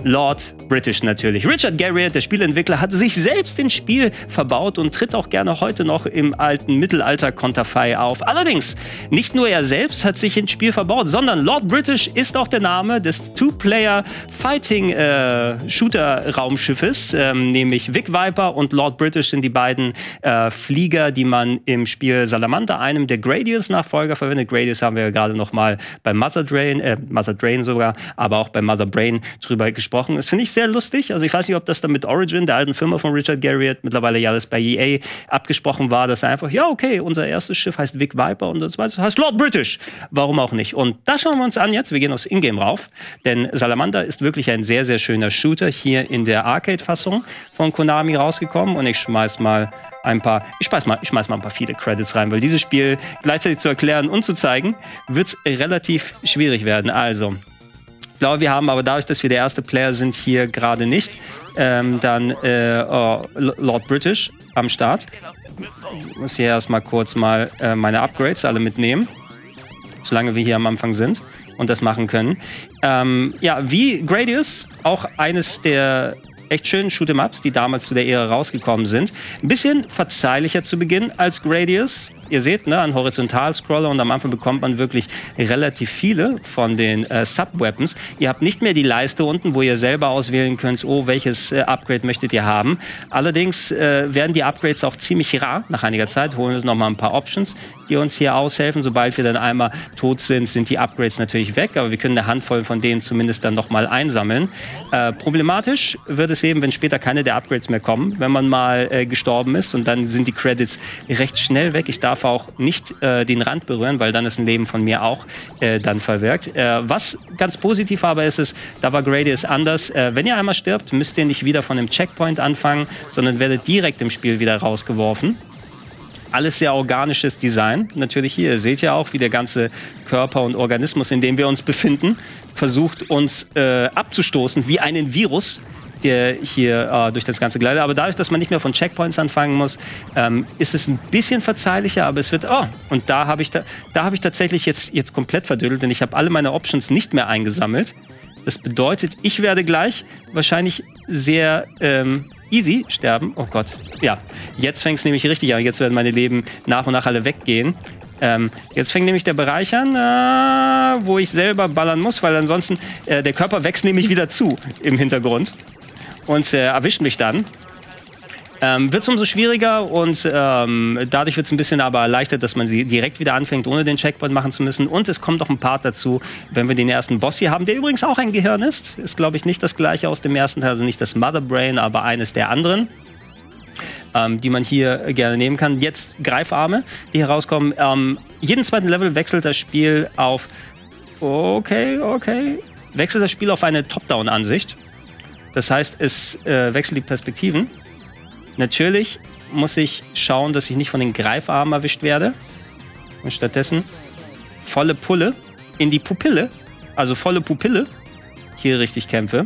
Lord British natürlich. Richard Garriott, der Spieleentwickler, hat sich selbst ins Spiel verbaut und tritt auch gerne heute noch im alten Mittelalter-Konterfei auf. Allerdings, nicht nur er selbst hat sich ins Spiel verbaut, sondern Lord British ist auch der Name des Two-Player-Fighting-Shooter-Raumschiffes, äh, ähm, nämlich Vic Viper und Lord British sind die beiden äh, Flieger, die man im Spiel Salamander, einem der Gradius-Nachfolger, verwendet. Gradius haben wir ja gerade noch mal bei Mother Drain, äh, Mother Drain sogar, aber auch bei Mother Brain drüber gesprochen. Das finde ich sehr lustig. Also ich weiß nicht, ob das dann mit Origin, der alten Firma von Richard Garriott, mittlerweile ja alles bei E A abgesprochen war, dass er einfach, ja okay, unser erstes Schiff heißt Vic Viper und das zweite heißt Lord British. Warum auch nicht? Und da schauen wir uns an jetzt. Wir gehen aufs Ingame rauf, denn Salamander ist wirklich ein sehr, sehr schöner Shooter hier in der Arcade-Fassung von Konami rausgekommen und ich schmeiß mal ein paar, ich schmeiß mal, ich schmeiß mal ein paar viele Credits rein, weil dieses Spiel gleichzeitig zu erklären und zu zeigen, wird es relativ schwierig werden. Also, ich glaube, wir haben aber dadurch, dass wir der erste Player sind, hier gerade nicht, ähm, dann äh, oh, Lord British am Start. Ich muss hier erstmal kurz mal äh, meine Upgrades alle mitnehmen, solange wir hier am Anfang sind und das machen können. Ähm, ja, wie Gradius, auch eines der echt schönen Shoot'em-Ups, die damals zu der Ära rausgekommen sind. Ein bisschen verzeihlicher zu Beginn als Gradius. Ihr seht, ne, ein Horizontalscroller und am Anfang bekommt man wirklich relativ viele von den äh, Sub-Weapons. Ihr habt nicht mehr die Leiste unten, wo ihr selber auswählen könnt, oh, welches äh, Upgrade möchtet ihr haben. Allerdings äh, werden die Upgrades auch ziemlich rar nach einiger Zeit. Holen wir uns noch mal ein paar Options, die uns hier aushelfen. Sobald wir dann einmal tot sind, sind die Upgrades natürlich weg, aber wir können eine Handvoll von denen zumindest dann noch mal einsammeln. Äh, problematisch wird es eben, wenn später keine der Upgrades mehr kommen, wenn man mal äh, gestorben ist und dann sind die Credits recht schnell weg. Ich darf auch nicht äh, den Rand berühren, weil dann ist ein Leben von mir auch äh, dann verwirkt. Äh, was ganz positiv aber ist, ist, da war Gradius anders. Äh, wenn ihr einmal stirbt, müsst ihr nicht wieder von einem Checkpoint anfangen, sondern werdet direkt im Spiel wieder rausgeworfen. Alles sehr organisches Design. Natürlich hier, ihr seht ja auch, wie der ganze Körper und Organismus, in dem wir uns befinden, versucht uns äh, abzustoßen, wie einen Virus, der hier äh, durch das Ganze gleitet. Aber dadurch, dass man nicht mehr von Checkpoints anfangen muss, ähm, ist es ein bisschen verzeihlicher, aber es wird, oh, und da habe ich, da, da hab ich tatsächlich jetzt, jetzt komplett verdödelt, denn ich habe alle meine Options nicht mehr eingesammelt. Das bedeutet, ich werde gleich wahrscheinlich sehr ähm, easy sterben. Oh Gott, ja, jetzt fängt es nämlich richtig an. Jetzt werden meine Leben nach und nach alle weggehen. Ähm, jetzt fängt nämlich der Bereich an, äh, wo ich selber ballern muss, weil ansonsten äh, der Körper wächst nämlich wieder zu im Hintergrund und äh, erwischt mich dann. Ähm, wird es umso schwieriger und ähm, dadurch wird es ein bisschen aber erleichtert, dass man sie direkt wieder anfängt, ohne den Checkpoint machen zu müssen. Und es kommt noch ein Part dazu, wenn wir den ersten Boss hier haben, der übrigens auch ein Gehirn ist. Ist, glaube ich, nicht das gleiche aus dem ersten Teil, also nicht das Mother Brain, aber eines der anderen, ähm, die man hier gerne nehmen kann. Jetzt Greifarme, die herauskommen. Ähm, jeden zweiten Level wechselt das Spiel auf, okay, okay, wechselt das Spiel auf eine Top-Down-Ansicht. Das heißt, es äh, wechselt die Perspektiven. Natürlich muss ich schauen, dass ich nicht von den Greifarmen erwischt werde. Und stattdessen volle Pulle in die Pupille, also volle Pupille, hier richtig kämpfe.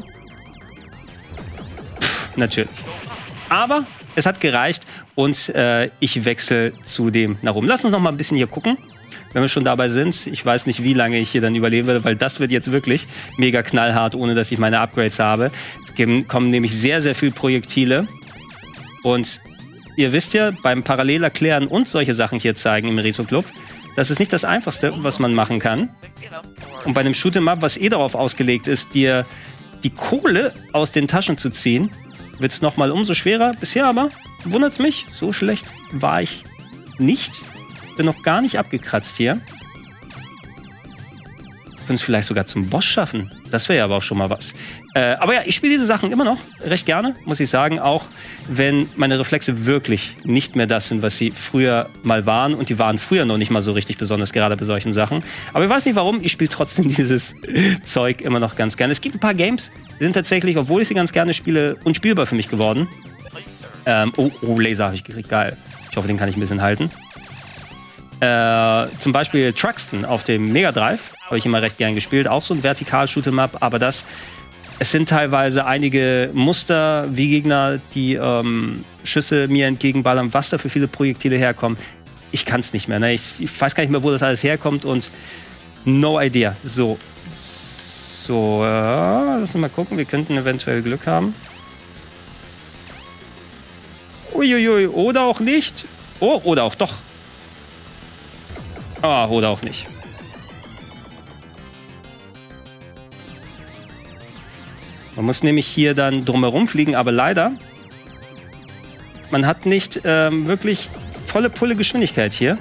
Pff, natürlich. Aber es hat gereicht und äh, ich wechsle zu dem nach oben. Lass uns noch mal ein bisschen hier gucken, wenn wir schon dabei sind. Ich weiß nicht, wie lange ich hier dann überleben werde, weil das wird jetzt wirklich mega knallhart, ohne dass ich meine Upgrades habe. Es kommen nämlich sehr, sehr viele Projektile. Und ihr wisst ja, beim Parallelerklären und solche Sachen hier zeigen im Retro Club, das ist nicht das Einfachste, was man machen kann. Und bei einem Shoot'em Up, was eh darauf ausgelegt ist, dir die Kohle aus den Taschen zu ziehen, wird es nochmal umso schwerer. Bisher aber, wundert's mich, so schlecht war ich nicht. Bin noch gar nicht abgekratzt hier. Können es vielleicht sogar zum Boss schaffen. Das wäre ja aber auch schon mal was. Äh, aber ja, ich spiele diese Sachen immer noch recht gerne, muss ich sagen. Auch wenn meine Reflexe wirklich nicht mehr das sind, was sie früher mal waren. Und die waren früher noch nicht mal so richtig besonders, gerade bei solchen Sachen. Aber ich weiß nicht warum, ich spiele trotzdem dieses Zeug immer noch ganz gerne. Es gibt ein paar Games, die sind tatsächlich, obwohl ich sie ganz gerne spiele, unspielbar für mich geworden. Ähm, oh, oh, Laser habe ich gekriegt, geil. Ich hoffe, den kann ich ein bisschen halten. Äh, zum Beispiel Truxton auf dem Mega Drive habe ich immer recht gern gespielt, auch so ein Vertikal-Shoot'em-Up, aber das, es sind teilweise einige Muster wie Gegner, die ähm, Schüsse mir entgegenballern, was da für viele Projektile herkommen. Ich kann es nicht mehr, ne? ich, ich weiß gar nicht mehr, wo das alles herkommt und no idea. So, So, äh, lass uns mal gucken. Wir könnten eventuell Glück haben. Uiuiui, oder auch nicht. Oh, oder auch doch. Ah, oder auch nicht. Man muss nämlich hier dann drumherum fliegen, aber leider, man hat nicht ähm, wirklich volle Pulle Geschwindigkeit hier.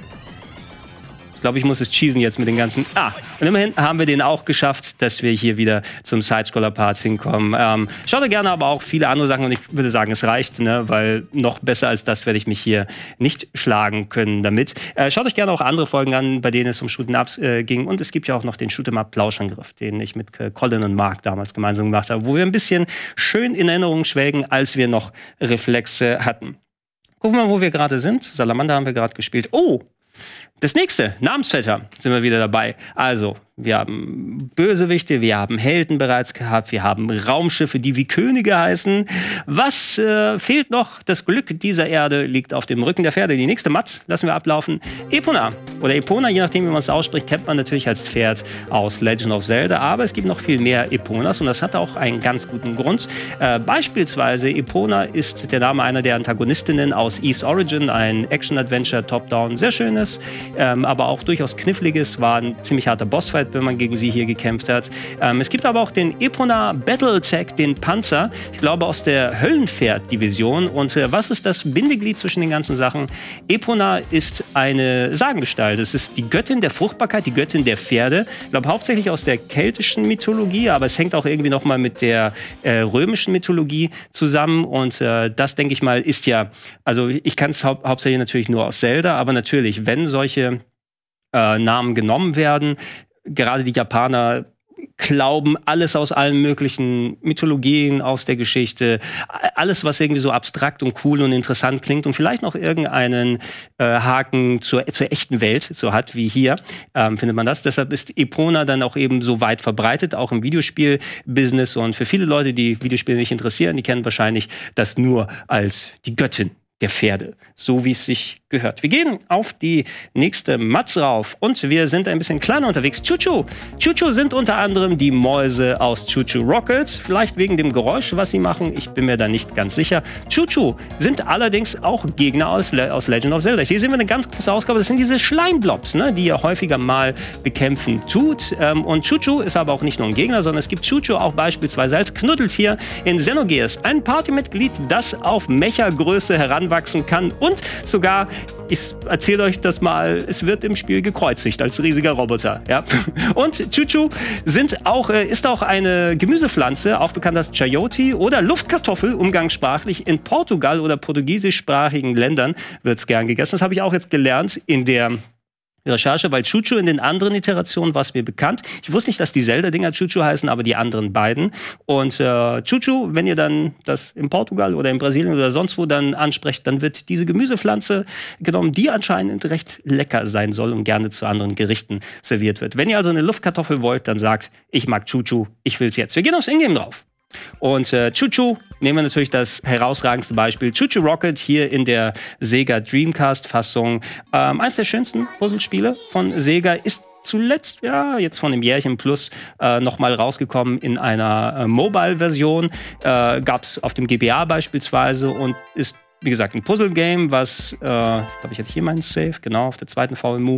Ich glaube, ich muss es cheesen jetzt mit den ganzen... Ah, und immerhin haben wir den auch geschafft, dass wir hier wieder zum Sidescroller-Part hinkommen. Ähm, schaut da gerne aber auch viele andere Sachen und ich würde sagen, es reicht, ne? Weil noch besser als das werde ich mich hier nicht schlagen können damit. Äh, schaut euch gerne auch andere Folgen an, bei denen es um Shoot'em-Ups äh, ging. Und es gibt ja auch noch den Shoot'em-Up-Plauschangriff, den ich mit äh, Colin und Mark damals gemeinsam gemacht habe, wo wir ein bisschen schön in Erinnerung schwelgen, als wir noch Reflexe hatten. Gucken wir mal, wo wir gerade sind. Salamander haben wir gerade gespielt. Oh! Das nächste, Namensvetter, sind wir wieder dabei. Also, wir haben Bösewichte, wir haben Helden bereits gehabt, wir haben Raumschiffe, die wie Könige heißen. Was äh, fehlt noch? Das Glück dieser Erde liegt auf dem Rücken der Pferde. Die nächste Matz lassen wir ablaufen. Epona oder Epona, je nachdem, wie man es ausspricht, kennt man natürlich als Pferd aus Legend of Zelda. Aber es gibt noch viel mehr Eponas und das hat auch einen ganz guten Grund. Äh, beispielsweise Epona ist der Name einer der Antagonistinnen aus Ys Origin, ein Action-Adventure, Top-Down, sehr schönes, ähm, aber auch durchaus kniffliges, war ein ziemlich harter Bossfight, wenn man gegen sie hier gekämpft hat. Ähm, es gibt aber auch den Epona Battletech, den Panzer, ich glaube aus der Höllenpferd-Division. Und äh, was ist das Bindeglied zwischen den ganzen Sachen? Epona ist eine Sagengestalt. Es ist die Göttin der Fruchtbarkeit, die Göttin der Pferde. Ich glaube hauptsächlich aus der keltischen Mythologie, aber es hängt auch irgendwie noch mal mit der äh, römischen Mythologie zusammen. Und äh, das, denke ich mal, ist ja, also ich kann es hau hauptsächlich natürlich nur aus Zelda, aber natürlich, wenn solche äh, Namen genommen werden, gerade die Japaner glauben alles aus allen möglichen Mythologien aus der Geschichte, alles, was irgendwie so abstrakt und cool und interessant klingt und vielleicht noch irgendeinen äh, Haken zur, zur echten Welt so hat wie hier, ähm, findet man das. Deshalb ist Epona dann auch eben so weit verbreitet, auch im Videospiel-Business. Und für viele Leute, die Videospiele nicht interessieren, die kennen wahrscheinlich das nur als die Göttin der Pferde, so wie es sich gehört. Wir gehen auf die nächste Matz rauf und wir sind ein bisschen kleiner unterwegs. Chuchu! Chuchu sind unter anderem die Mäuse aus Chuchu Rocket, vielleicht wegen dem Geräusch, was sie machen, ich bin mir da nicht ganz sicher. Chuchu sind allerdings auch Gegner aus, Le aus Legend of Zelda. Hier sehen wir eine ganz große Ausgabe, das sind diese Schleimblobs, ne, die ihr häufiger mal bekämpfen tut. Ähm, und Chuchu ist aber auch nicht nur ein Gegner, sondern es gibt Chuchu auch beispielsweise als Knuddeltier in Xenogears, ein Partymitglied, das auf Mecha-Größe heranwachsen kann und sogar, ich erzähle euch das mal, es wird im Spiel gekreuzigt als riesiger Roboter. Ja? Und Chuchu sind auch, äh, ist auch eine Gemüsepflanze, auch bekannt als Chayote oder Luftkartoffel, umgangssprachlich. In Portugal oder portugiesischsprachigen Ländern wird es gern gegessen. Das habe ich auch jetzt gelernt in der Recherche, weil Chuchu in den anderen Iterationen war es mir bekannt. Ich wusste nicht, dass die Zelda-Dinger Chuchu heißen, aber die anderen beiden. Und äh, Chuchu, wenn ihr dann das in Portugal oder in Brasilien oder sonst wo dann ansprecht, dann wird diese Gemüsepflanze genommen, die anscheinend recht lecker sein soll und gerne zu anderen Gerichten serviert wird. Wenn ihr also eine Luftkartoffel wollt, dann sagt, ich mag Chuchu, ich will's jetzt. Wir gehen aufs Ingame drauf. Und äh, Chuchu, nehmen wir natürlich das herausragendste Beispiel. Chuchu Rocket hier in der Sega Dreamcast-Fassung. Ähm, eines der schönsten Puzzlespiele von Sega ist zuletzt, ja, jetzt von einem Jährchen plus äh, nochmal rausgekommen in einer äh, Mobile-Version. Äh, Gab es auf dem G B A beispielsweise und ist, wie gesagt, ein Puzzle-Game, was, äh, ich glaube, ich hatte hier meinen Save, genau, auf der zweiten V M U.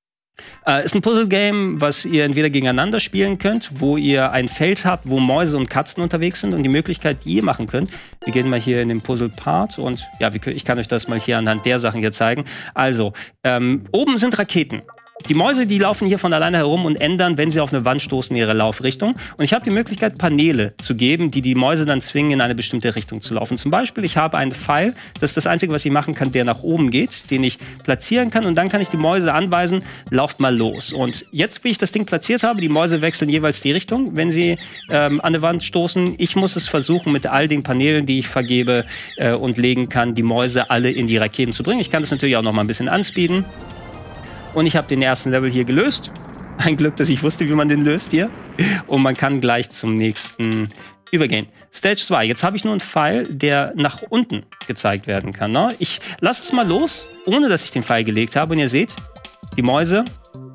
Äh, ist ein Puzzle-Game, was ihr entweder gegeneinander spielen könnt, wo ihr ein Feld habt, wo Mäuse und Katzen unterwegs sind und die Möglichkeit, die ihr machen könnt. Wir gehen mal hier in den Puzzle-Part und ja, ich kann euch das mal hier anhand der Sachen hier zeigen. Also, ähm, oben sind Raketen. Die Mäuse, die laufen hier von alleine herum und ändern, wenn sie auf eine Wand stoßen, ihre Laufrichtung. Und ich habe die Möglichkeit, Paneele zu geben, die die Mäuse dann zwingen, in eine bestimmte Richtung zu laufen. Zum Beispiel, ich habe einen Pfeil, das ist das Einzige, was ich machen kann, der nach oben geht, den ich platzieren kann. Und dann kann ich die Mäuse anweisen, lauft mal los. Und jetzt, wie ich das Ding platziert habe, die Mäuse wechseln jeweils die Richtung, wenn sie ähm, an eine Wand stoßen. Ich muss es versuchen, mit all den Paneelen, die ich vergebe äh, und legen kann, die Mäuse alle in die Raketen zu bringen. Ich kann das natürlich auch noch mal ein bisschen anspeeden. Und ich habe den ersten Level hier gelöst. Ein Glück, dass ich wusste, wie man den löst hier. Und man kann gleich zum nächsten übergehen. Stage zwei. Jetzt habe ich nur einen Pfeil, der nach unten gezeigt werden kann. Ne? Ich lasse es mal los, ohne dass ich den Pfeil gelegt habe. Und ihr seht, die Mäuse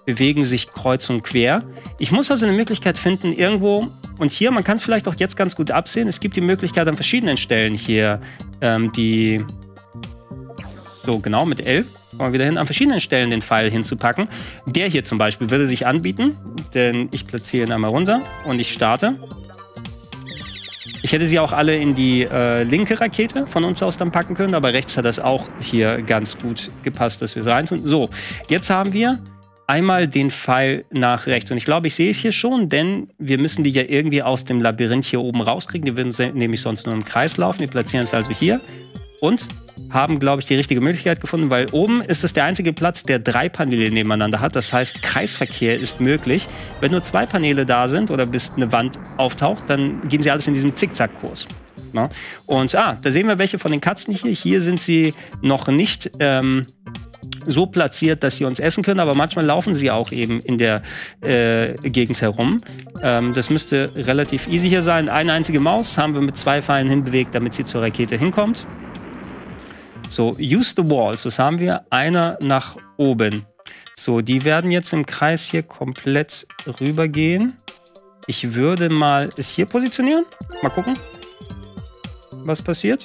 bewegen sich kreuz und quer. Ich muss also eine Möglichkeit finden, irgendwo, und hier, man kann es vielleicht auch jetzt ganz gut absehen, es gibt die Möglichkeit an verschiedenen Stellen hier, ähm, die, so genau, mit L, kommen wir wieder hin, an verschiedenen Stellen den Pfeil hinzupacken. Der hier zum Beispiel würde sich anbieten, denn ich platziere ihn einmal runter und ich starte. Ich hätte sie auch alle in die äh, linke Rakete von uns aus dann packen können, aber rechts hat das auch hier ganz gut gepasst, dass wir es reintun. So, jetzt haben wir einmal den Pfeil nach rechts. Und ich glaube, ich sehe es hier schon, denn wir müssen die ja irgendwie aus dem Labyrinth hier oben rauskriegen. Die würden nämlich sonst nur im Kreis laufen. Wir platzieren es also hier und haben, glaube ich, die richtige Möglichkeit gefunden, weil oben ist es der einzige Platz, der drei Paneele nebeneinander hat. Das heißt, Kreisverkehr ist möglich. Wenn nur zwei Paneele da sind oder bis eine Wand auftaucht, dann gehen sie alles in diesem Zickzackkurs. Ne? Und ah, da sehen wir welche von den Katzen hier. Hier sind sie noch nicht ähm, so platziert, dass sie uns essen können, aber manchmal laufen sie auch eben in der äh, Gegend herum. Ähm, das müsste relativ easy hier sein. Eine einzige Maus haben wir mit zwei Pfeilen hinbewegt, damit sie zur Rakete hinkommt. So, use the walls. Was haben wir? Einer nach oben. So, die werden jetzt im Kreis hier komplett rübergehen. Ich würde mal es hier positionieren. Mal gucken, was passiert.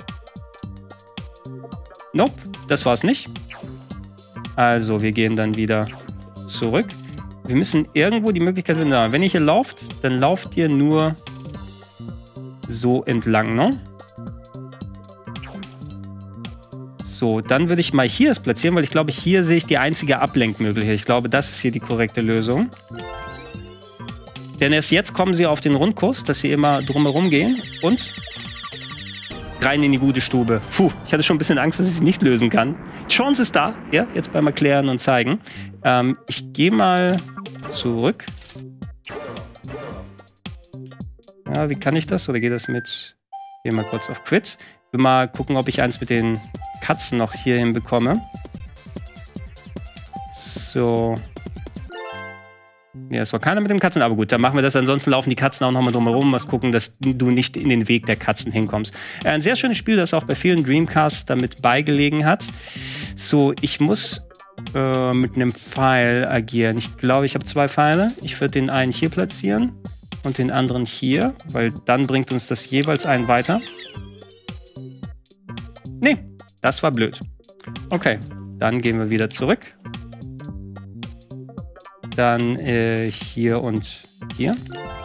Nope, das war es nicht. Also, wir gehen dann wieder zurück. Wir müssen irgendwo die Möglichkeit finden. Wenn ihr hier lauft, dann lauft ihr nur so entlang, ne? So, dann würde ich mal hier es platzieren, weil ich glaube, hier sehe ich die einzige Ablenkmöglichkeit. Ich glaube, das ist hier die korrekte Lösung. Denn erst jetzt kommen sie auf den Rundkurs, dass sie immer drumherum gehen und rein in die gute Stube. Puh, ich hatte schon ein bisschen Angst, dass ich es nicht lösen kann. Die Chance ist da, ja, jetzt beim Erklären und Zeigen. Ähm, ich gehe mal zurück. Ja, wie kann ich das? Oder geht das mit... Ich gehe mal kurz auf Quit. Ich will mal gucken, ob ich eins mit den Katzen noch hier hinbekomme. So. Ja, es war keiner mit den Katzen, aber gut, dann machen wir das. Ansonsten laufen die Katzen auch noch mal drumherum. Mal gucken, dass du nicht in den Weg der Katzen hinkommst. Äh, ein sehr schönes Spiel, das auch bei vielen Dreamcasts damit beigelegen hat. So, ich muss äh, mit einem Pfeil agieren. Ich glaube, ich habe zwei Pfeile. Ich würde den einen hier platzieren und den anderen hier, weil dann bringt uns das jeweils einen weiter. Nee, das war blöd. Okay, dann gehen wir wieder zurück. Dann äh, hier und hier.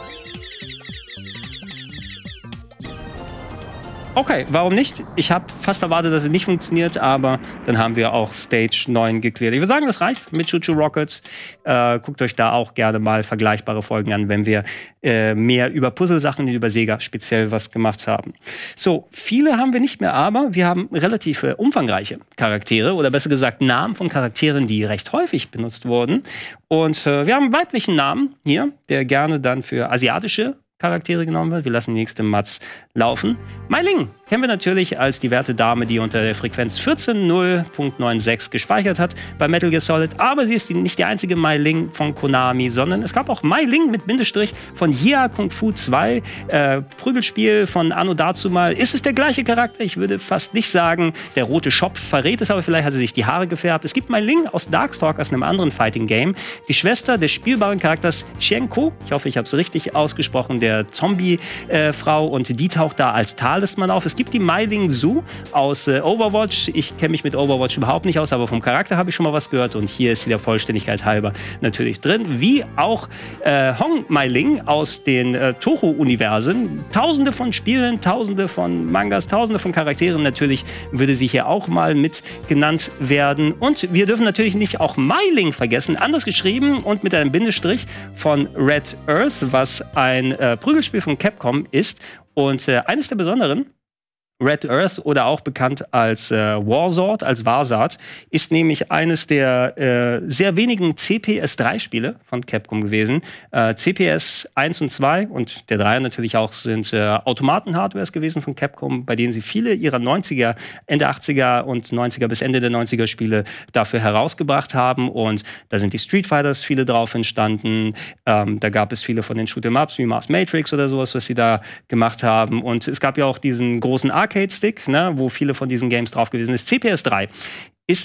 Okay, warum nicht? Ich habe fast erwartet, dass es nicht funktioniert, aber dann haben wir auch Stage neun geklärt. Ich würde sagen, das reicht mit Choo Choo Rockets. Äh, guckt euch da auch gerne mal vergleichbare Folgen an, wenn wir äh, mehr über Puzzlesachen und über Sega speziell was gemacht haben. So, viele haben wir nicht mehr, aber wir haben relativ äh, umfangreiche Charaktere oder besser gesagt Namen von Charakteren, die recht häufig benutzt wurden. Und äh, wir haben einen weiblichen Namen hier, der gerne dann für asiatische Charaktere genommen wird. Wir lassen die nächste Mats laufen. Mei Ling kennen wir natürlich als die werte Dame, die unter der Frequenz vierzehn null Punkt sechsundneunzig gespeichert hat bei Metal Gear Solid. Aber sie ist die, nicht die einzige Mei Ling von Konami, sondern es gab auch Mei Ling mit Bindestrich von Jia Kung Fu zwei, äh, Prügelspiel von Anno dazumal. Ist es der gleiche Charakter? Ich würde fast nicht sagen. Der rote Schopf verrät es, aber vielleicht hat sie sich die Haare gefärbt. Es gibt Mei Ling aus Darkstalkers, einem anderen Fighting Game, die Schwester des spielbaren Charakters Xianko. Ich hoffe, ich habe es richtig ausgesprochen, der Zombie-Frau, äh, und die taucht da als Talisman auf. Es gibt die Mei Ling Su aus äh, Overwatch. Ich kenne mich mit Overwatch überhaupt nicht aus, aber vom Charakter habe ich schon mal was gehört und hier ist sie der Vollständigkeit halber natürlich drin. Wie auch äh, Hong Mei Ling aus den äh, Toho-Universen. Tausende von Spielen, tausende von Mangas, tausende von Charakteren. Natürlich würde sie hier auch mal mit genannt werden. Und wir dürfen natürlich nicht auch Mei Ling vergessen, anders geschrieben und mit einem Bindestrich von Red Earth, was ein äh, Prügelspiel von Capcom ist. Und äh, eines der besonderen, Red Earth oder auch bekannt als äh, Warsword, als Warsat, ist nämlich eines der äh, sehr wenigen C P S drei Spiele von Capcom gewesen. Äh, C P S eins und zwei und der Dreier natürlich auch sind äh, Automaten-Hardwares gewesen von Capcom, bei denen sie viele ihrer neunziger, Ende achtziger und neunziger bis Ende der neunziger Spiele dafür herausgebracht haben. Und da sind die Street Fighters viele drauf entstanden. Ähm, da gab es viele von den Shoot'em-Ups wie Mars Matrix oder sowas, was sie da gemacht haben. Und es gab ja auch diesen großen Arcade Stick, ne, wo viele von diesen Games drauf gewesen ist. C P S drei ist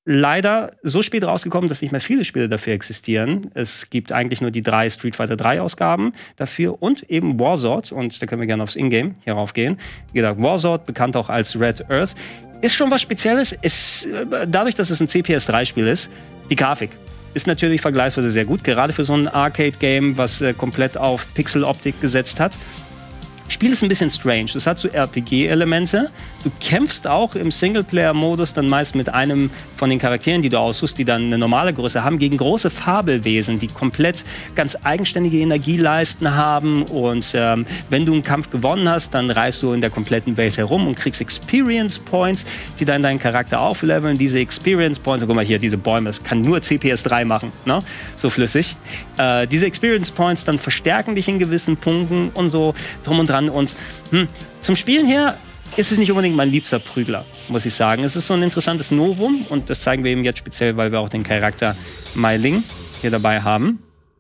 leider so spät rausgekommen, dass nicht mehr viele Spiele dafür existieren. Es gibt eigentlich nur die drei Street Fighter drei Ausgaben dafür und eben Warzord. Und da können wir gerne aufs Ingame hier raufgehen. Wie gesagt, Warzord, bekannt auch als Red Earth, ist schon was Spezielles. Ist, dadurch, dass es ein C P S drei Spiel ist, die Grafik ist natürlich vergleichsweise sehr gut, gerade für so ein Arcade-Game, was äh, komplett auf Pixel-Optik gesetzt hat. Spiel ist ein bisschen strange. Es hat so R P G-Elemente. Du kämpfst auch im Singleplayer-Modus dann meist mit einem von den Charakteren, die du aussuchst, die dann eine normale Größe haben, gegen große Fabelwesen, die komplett ganz eigenständige Energieleisten haben. Und ähm, wenn du einen Kampf gewonnen hast, dann reist du in der kompletten Welt herum und kriegst Experience Points, die dann deinen Charakter aufleveln. Diese Experience Points, guck mal hier, diese Bäume, das kann nur C P S drei machen, ne? So flüssig. Äh, diese Experience Points dann verstärken dich in gewissen Punkten und so drum und dran. Und hm, zum Spielen her ist es nicht unbedingt mein liebster Prügler, muss ich sagen. Es ist so ein interessantes Novum und das zeigen wir eben jetzt speziell, weil wir auch den Charakter Mai Ling hier dabei haben.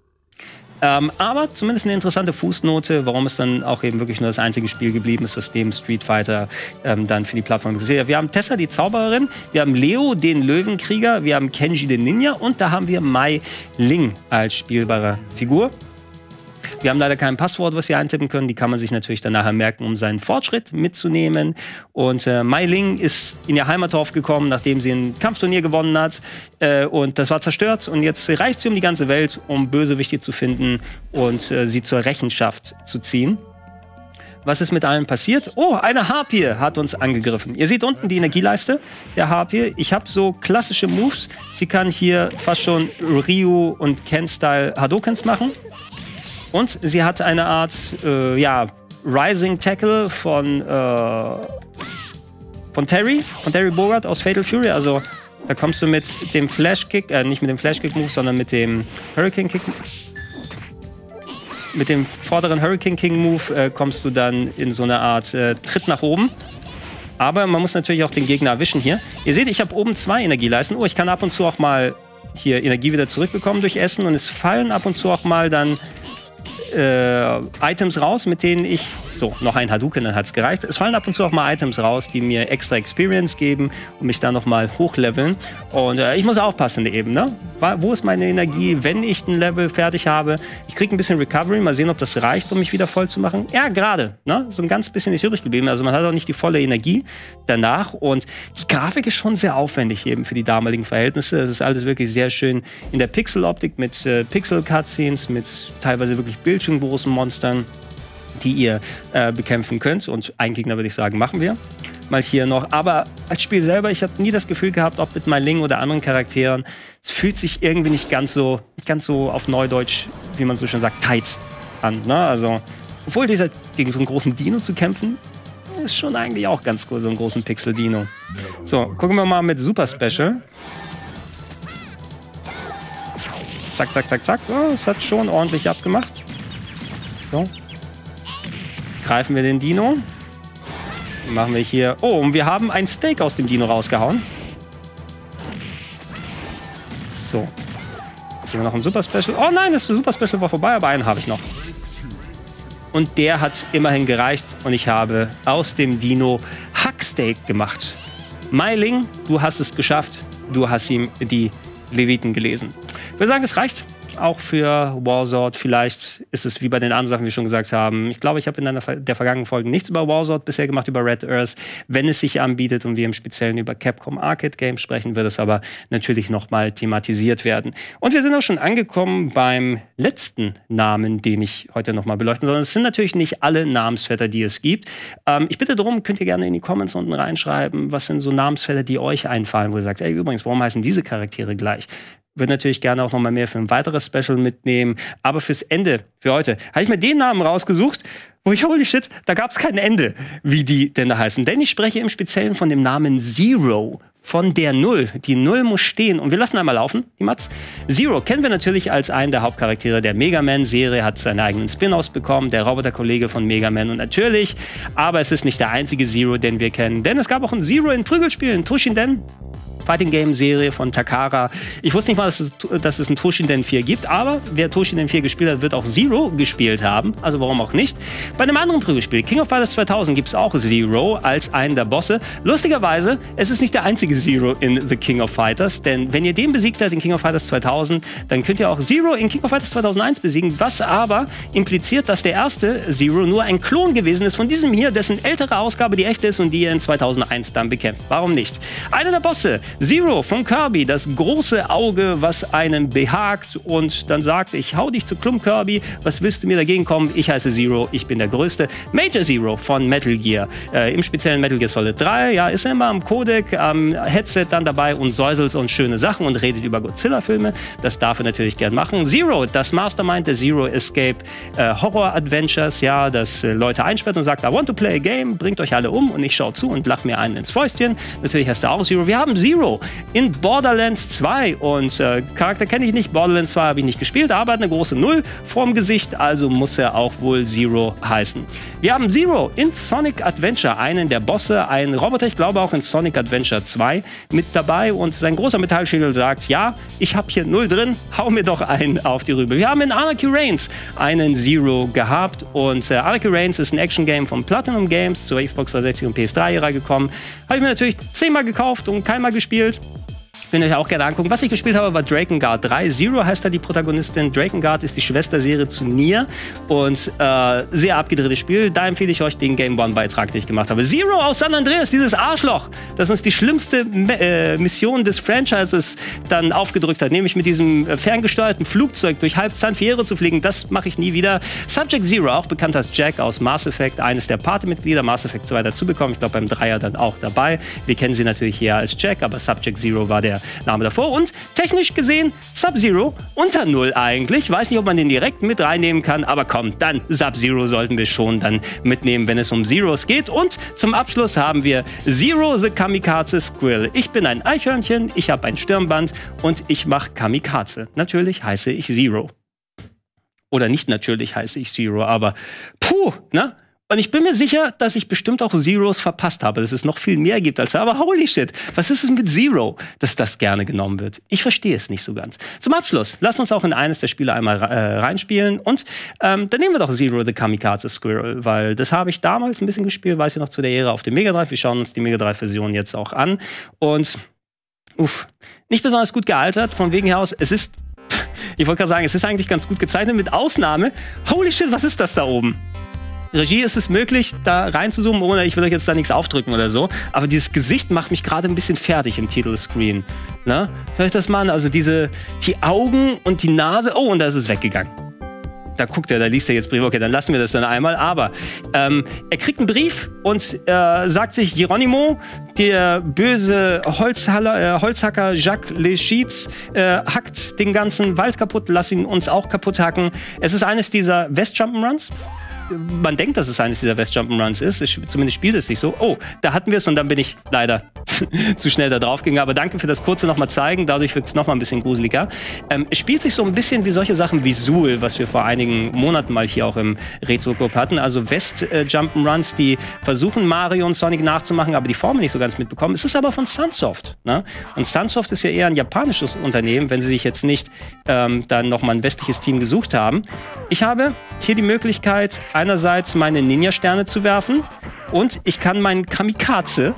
Ähm, aber zumindest eine interessante Fußnote, warum es dann auch eben wirklich nur das einzige Spiel geblieben ist, was neben Street Fighter ähm, dann für die Plattform gesehen hat. Wir haben Tessa, die Zaubererin, wir haben Leo, den Löwenkrieger, wir haben Kenji, den Ninja und da haben wir Mai Ling als spielbare Figur. Wir haben leider kein Passwort, was Sie eintippen können. Die kann man sich natürlich dann nachher merken, um seinen Fortschritt mitzunehmen. Und äh, Mai Ling ist in ihr Heimatdorf gekommen, nachdem sie ein Kampfturnier gewonnen hat. Äh, und das war zerstört. Und jetzt reicht sie um die ganze Welt, um Bösewichte zu finden und äh, sie zur Rechenschaft zu ziehen. Was ist mit allen passiert? Oh, eine Harpie hat uns angegriffen. Ihr seht unten die Energieleiste der Harpie. Ich habe so klassische Moves. Sie kann hier fast schon Ryu und Ken-Style Hadokens machen. Und sie hat eine Art, äh, ja, Rising Tackle von, äh, von Terry, von Terry Bogard aus Fatal Fury. Also da kommst du mit dem Flash-Kick, äh, nicht mit dem Flash-Kick-Move, sondern mit dem Hurricane-Kick. Mit dem vorderen Hurricane-King-Move äh, kommst du dann in so eine Art äh, Tritt nach oben. Aber man muss natürlich auch den Gegner erwischen hier. Ihr seht, ich habe oben zwei Energieleisten. Oh, ich kann ab und zu auch mal hier Energie wieder zurückbekommen durch Essen. Und es fallen ab und zu auch mal dann Äh, Items raus, mit denen ich, so, noch ein Hadouken, dann hat es gereicht. Es fallen ab und zu auch mal Items raus, die mir extra Experience geben und mich dann nochmal hochleveln. Und äh, ich muss aufpassen eben, ne? Wo ist meine Energie, wenn ich ein Level fertig habe? Ich kriege ein bisschen Recovery, mal sehen, ob das reicht, um mich wieder voll zu machen. Ja, gerade, ne? So ein ganz bisschen ist übrig geblieben. Also man hat auch nicht die volle Energie danach. Und die Grafik ist schon sehr aufwendig eben für die damaligen Verhältnisse. Es ist alles wirklich sehr schön in der Pixel-Optik mit äh, Pixel-Cutscenes, mit teilweise wirklich bildschirmgroßen Monstern, die ihr äh, bekämpfen könnt. Und einen Gegner, würde ich sagen, machen wir mal hier noch. Aber als Spiel selber, ich habe nie das Gefühl gehabt, ob mit Mai Ling oder anderen Charakteren, es fühlt sich irgendwie nicht ganz so, nicht ganz so auf Neudeutsch, wie man so schön sagt, tight an. Ne? Also, obwohl dieser gegen so einen großen Dino zu kämpfen, ist schon eigentlich auch ganz cool, so einen großen Pixel-Dino. So, gucken wir mal mit Super Special. Zack, zack, zack, zack. Oh, es hat schon ordentlich abgemacht. So. Greifen wir den Dino. Machen wir hier... Oh, und wir haben ein Steak aus dem Dino rausgehauen. So. Hier haben wir noch ein Super Special. Oh nein, das Super Special war vorbei, aber einen habe ich noch. Und der hat immerhin gereicht. Und ich habe aus dem Dino Hacksteak gemacht. Mai Ling, du hast es geschafft. Du hast ihm die Leviten gelesen. Ich würde sagen, es reicht. Auch für Warzord. Vielleicht ist es wie bei den anderen Sachen, wie wir schon gesagt haben. Ich glaube, ich habe in einer der vergangenen Folgen nichts über Warzord bisher gemacht, über Red Earth. Wenn es sich anbietet und wir im Speziellen über Capcom Arcade Games sprechen, wird es aber natürlich nochmal thematisiert werden. Und wir sind auch schon angekommen beim letzten Namen, den ich heute nochmal beleuchten soll. Es sind natürlich nicht alle Namensvetter, die es gibt. Ähm, ich bitte darum, könnt ihr gerne in die Comments unten reinschreiben, was sind so Namensvetter, die euch einfallen, wo ihr sagt, ey, übrigens, warum heißen diese Charaktere gleich? Würde natürlich gerne auch noch mal mehr für ein weiteres Special mitnehmen. Aber fürs Ende, für heute, habe ich mir den Namen rausgesucht, wo ich, holy shit, da gab es kein Ende, wie die denn da heißen. Denn ich spreche im Speziellen von dem Namen Zero, von der Null. Die Null muss stehen. Und wir lassen einmal laufen, die Mats. Zero kennen wir natürlich als einen der Hauptcharaktere der Mega Man-Serie, hat seine eigenen Spin-offs bekommen, der Roboterkollege von Mega Man. Und natürlich, aber es ist nicht der einzige Zero, den wir kennen. Denn es gab auch ein Zero in Prügelspielen, Toshinden. Fighting Game Serie von Takara. Ich wusste nicht mal, dass es, dass es einen Toshinden vier gibt, aber wer Toshinden vier gespielt hat, wird auch Zero gespielt haben. Also warum auch nicht. Bei einem anderen Prügelspiel, King of Fighters zweitausend, gibt es auch Zero als einen der Bosse. Lustigerweise, es ist nicht der einzige Zero in The King of Fighters, denn wenn ihr den besiegt habt in King of Fighters zweitausend, dann könnt ihr auch Zero in King of Fighters zweitausendeins besiegen, was aber impliziert, dass der erste Zero nur ein Klon gewesen ist von diesem hier, dessen ältere Ausgabe die echte ist und die ihr in zweitausendeins dann bekämpft. Warum nicht? Einer der Bosse, Zero von Kirby, das große Auge, was einen behagt und dann sagt, ich hau dich zu Klump, Kirby, was willst du mir dagegen kommen? Ich heiße Zero, ich bin der Größte. Major Zero von Metal Gear, äh, im speziellen Metal Gear Solid drei, ja, ist immer am Codec, am Headset dann dabei und säuselt und schöne Sachen und redet über Godzilla-Filme. Das darf er natürlich gern machen. Zero, das Mastermind der Zero Escape äh, Horror Adventures, ja, das äh, Leute einsperrt und sagt, I want to play a game, bringt euch alle um und ich schau zu und lach mir einen ins Fäustchen. Natürlich heißt er auch Zero. Wir haben Zero in Borderlands zwei und äh, Charakter kenne ich nicht, Borderlands zwei habe ich nicht gespielt, aber hat eine große Null vorm Gesicht, also muss er auch wohl Zero heißen. Wir haben Zero in Sonic Adventure, einen der Bosse, ein Roboter, ich glaube auch in Sonic Adventure zwei mit dabei und sein großer Metallschädel sagt, ja, ich habe hier Null drin, hau mir doch einen auf die Rübe. Wir haben in Anarchy Reigns einen Zero gehabt und äh, Anarchy Reigns ist ein Action-Game von Platinum Games zur Xbox dreihundertsechzig und P S drei-Ära gekommen. Habe ich mir natürlich zehnmal gekauft und keinmal gespielt. Könnt ihr euch auch gerne angucken. Was ich gespielt habe, war Drakengard drei. Zero heißt da die Protagonistin. Drakengard ist die Schwesterserie zu Nier und äh, sehr abgedrehtes Spiel. Da empfehle ich euch den Game One-Beitrag, den ich gemacht habe. Zero aus San Andreas, dieses Arschloch, das uns die schlimmste äh, Mission des Franchises dann aufgedrückt hat, nämlich mit diesem äh, ferngesteuerten Flugzeug durch halb San Fierro zu fliegen. Das mache ich nie wieder. Subject Zero, auch bekannt als Jack aus Mass Effect, eines der Partymitglieder, Mass Effect zwei dazu bekommen. Ich glaube beim Dreier dann auch dabei. Wir kennen sie natürlich hier als Jack, aber Subject Zero war der Name davor. Und technisch gesehen Sub-Zero unter Null eigentlich. Weiß nicht, ob man den direkt mit reinnehmen kann, aber komm, dann Sub-Zero sollten wir schon dann mitnehmen, wenn es um Zeros geht. Und zum Abschluss haben wir Zero the Kamikaze Squill. Ich bin ein Eichhörnchen, ich habe ein Stirnband und ich mache Kamikaze. Natürlich heiße ich Zero. Oder nicht natürlich heiße ich Zero, aber puh, ne? Und ich bin mir sicher, dass ich bestimmt auch Zeros verpasst habe, dass es noch viel mehr gibt als da. Aber holy shit, was ist es mit Zero, dass das gerne genommen wird? Ich verstehe es nicht so ganz. Zum Abschluss, lasst uns auch in eines der Spiele einmal äh, reinspielen. Und ähm, dann nehmen wir doch Zero the Kamikaze Squirrel, weil das habe ich damals ein bisschen gespielt, weiß ich noch, zu der Ära auf dem Mega Drive. Wir schauen uns die Mega Drive-Version jetzt auch an. Und, uff, nicht besonders gut gealtert. Von wegen her aus, es ist, ich wollte gerade sagen, es ist eigentlich ganz gut gezeichnet, mit Ausnahme, holy shit, was ist das da oben? Regie, ist es möglich, da reinzuzoomen, ohne ich will euch jetzt da nichts aufdrücken oder so. Aber dieses Gesicht macht mich gerade ein bisschen fertig im Titelscreen. Ne? Hört euch das mal an? Also diese, die Augen und die Nase. Oh, und da ist es weggegangen. Da guckt er, da liest er jetzt Brief. Okay, dann lassen wir das dann einmal. Aber ähm, er kriegt einen Brief und äh, sagt sich, Geronimo, der böse Holzhaller, äh, Holzhacker Jacques Leschitz, äh, hackt den ganzen Wald kaputt, lass ihn uns auch kaputt hacken. Es ist eines dieser West-Jump'n'Runs. Man denkt, dass es eines dieser West-Jump'n'Runs ist. Ich, zumindest spielt es sich so. Oh, da hatten wir es und dann bin ich leider zu schnell da drauf gegangen. Aber danke für das kurze nochmal zeigen. Dadurch wird es nochmal ein bisschen gruseliger. Ähm, es spielt sich so ein bisschen wie solche Sachen wie Zool, was wir vor einigen Monaten mal hier auch im Retro-Club hatten. Also West-Jump'n'Runs, die versuchen, Mario und Sonic nachzumachen, aber die Formel nicht so ganz mitbekommen. Es ist aber von Sunsoft. Ne? Und Sunsoft ist ja eher ein japanisches Unternehmen, wenn sie sich jetzt nicht ähm, dann nochmal ein westliches Team gesucht haben. Ich habe hier die Möglichkeit, einerseits meine Ninja-Sterne zu werfen und ich kann meinen Kamikaze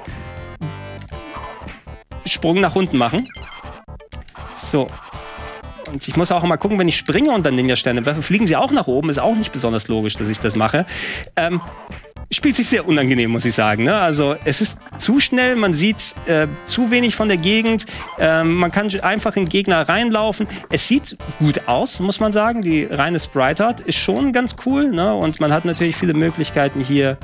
Sprung nach unten machen. So. Und ich muss auch mal gucken, wenn ich springe und dann Ninja-Sterne werfe, fliegen sie auch nach oben. Ist auch nicht besonders logisch, dass ich das mache. Ähm, spielt sich sehr unangenehm, muss ich sagen. Ne? Also es ist zu schnell, man sieht äh, zu wenig von der Gegend. Ähm, man kann einfach in Gegner reinlaufen. Es sieht gut aus, muss man sagen. Die reine Sprite-Art ist schon ganz cool. Ne? Und man hat natürlich viele Möglichkeiten hier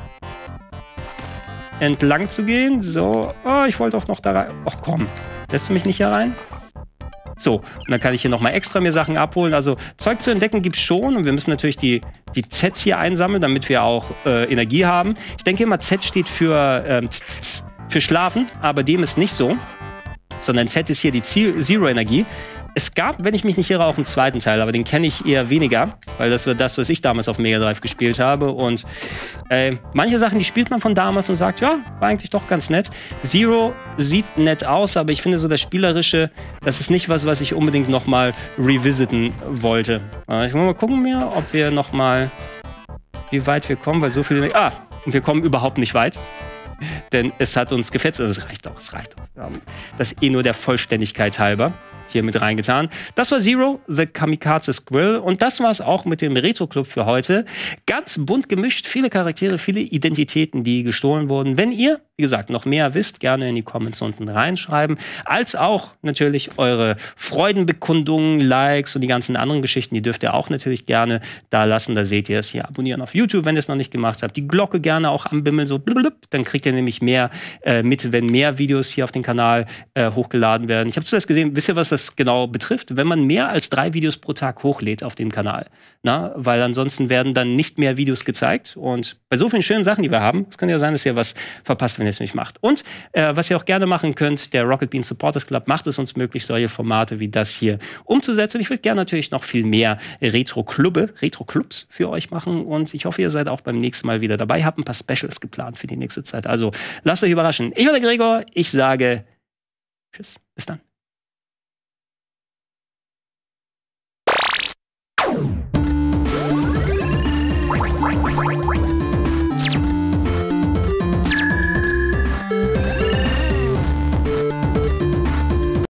entlang zu gehen. So, oh, ich wollte auch noch da rein. Ach komm, lässt du mich nicht hier rein? So, und dann kann ich hier nochmal extra mir Sachen abholen. Also Zeug zu entdecken gibt's schon. Und wir müssen natürlich die, die Zs hier einsammeln, damit wir auch äh, Energie haben. Ich denke immer, Z steht für, ähm, z, z, z, für Schlafen, aber dem ist nicht so. Sondern Z ist hier die Zero-Energie. Es gab, wenn ich mich nicht irre, auch einen zweiten Teil, aber den kenne ich eher weniger, weil das war das, was ich damals auf Mega Drive gespielt habe. Und äh, manche Sachen, die spielt man von damals und sagt, ja, war eigentlich doch ganz nett. Zero sieht nett aus, aber ich finde so das Spielerische, das ist nicht was, was ich unbedingt noch mal revisiten wollte. Äh, ich muss mal gucken, mir, ob wir noch mal, wie weit wir kommen, weil so viele... Ah, und wir kommen überhaupt nicht weit. Denn es hat uns gefetzt. Es reicht doch, es reicht doch. Wir haben das eh nur der Vollständigkeit halber hier mit reingetan. Das war Zero, The Kamikaze Squirrel. Und das war es auch mit dem Retro-Club für heute. Ganz bunt gemischt, viele Charaktere, viele Identitäten, die gestohlen wurden. Wenn ihr, wie gesagt, noch mehr wisst, gerne in die Comments unten reinschreiben. Als auch natürlich eure Freudenbekundungen, Likes und die ganzen anderen Geschichten, die dürft ihr auch natürlich gerne da lassen. Da seht ihr es hier. Abonnieren auf YouTube, wenn ihr es noch nicht gemacht habt. Die Glocke gerne auch anbimmeln, so blub, dann kriegt ihr nämlich mehr äh, mit, wenn mehr Videos hier auf den Kanal äh, hochgeladen werden. Ich habe zuerst gesehen, wisst ihr, was das genau betrifft? Wenn man mehr als drei Videos pro Tag hochlädt auf dem Kanal. Na, weil ansonsten werden dann nicht mehr Videos gezeigt. Und bei so vielen schönen Sachen, die wir haben, es kann ja sein, dass ihr was verpasst, wenn ihr es nicht macht. Und äh, was ihr auch gerne machen könnt, der Rocket Beans Supporters Club macht es uns möglich, solche Formate wie das hier umzusetzen. Ich würde gerne natürlich noch viel mehr Retro-Clubbe, Retro-Clubs für euch machen. Und ich hoffe, ihr seid auch beim nächsten Mal wieder dabei. Ich habe ein paar Specials geplant für die nächste Zeit. Also lasst euch überraschen. Ich bin der Gregor. Ich sage Tschüss. Bis dann.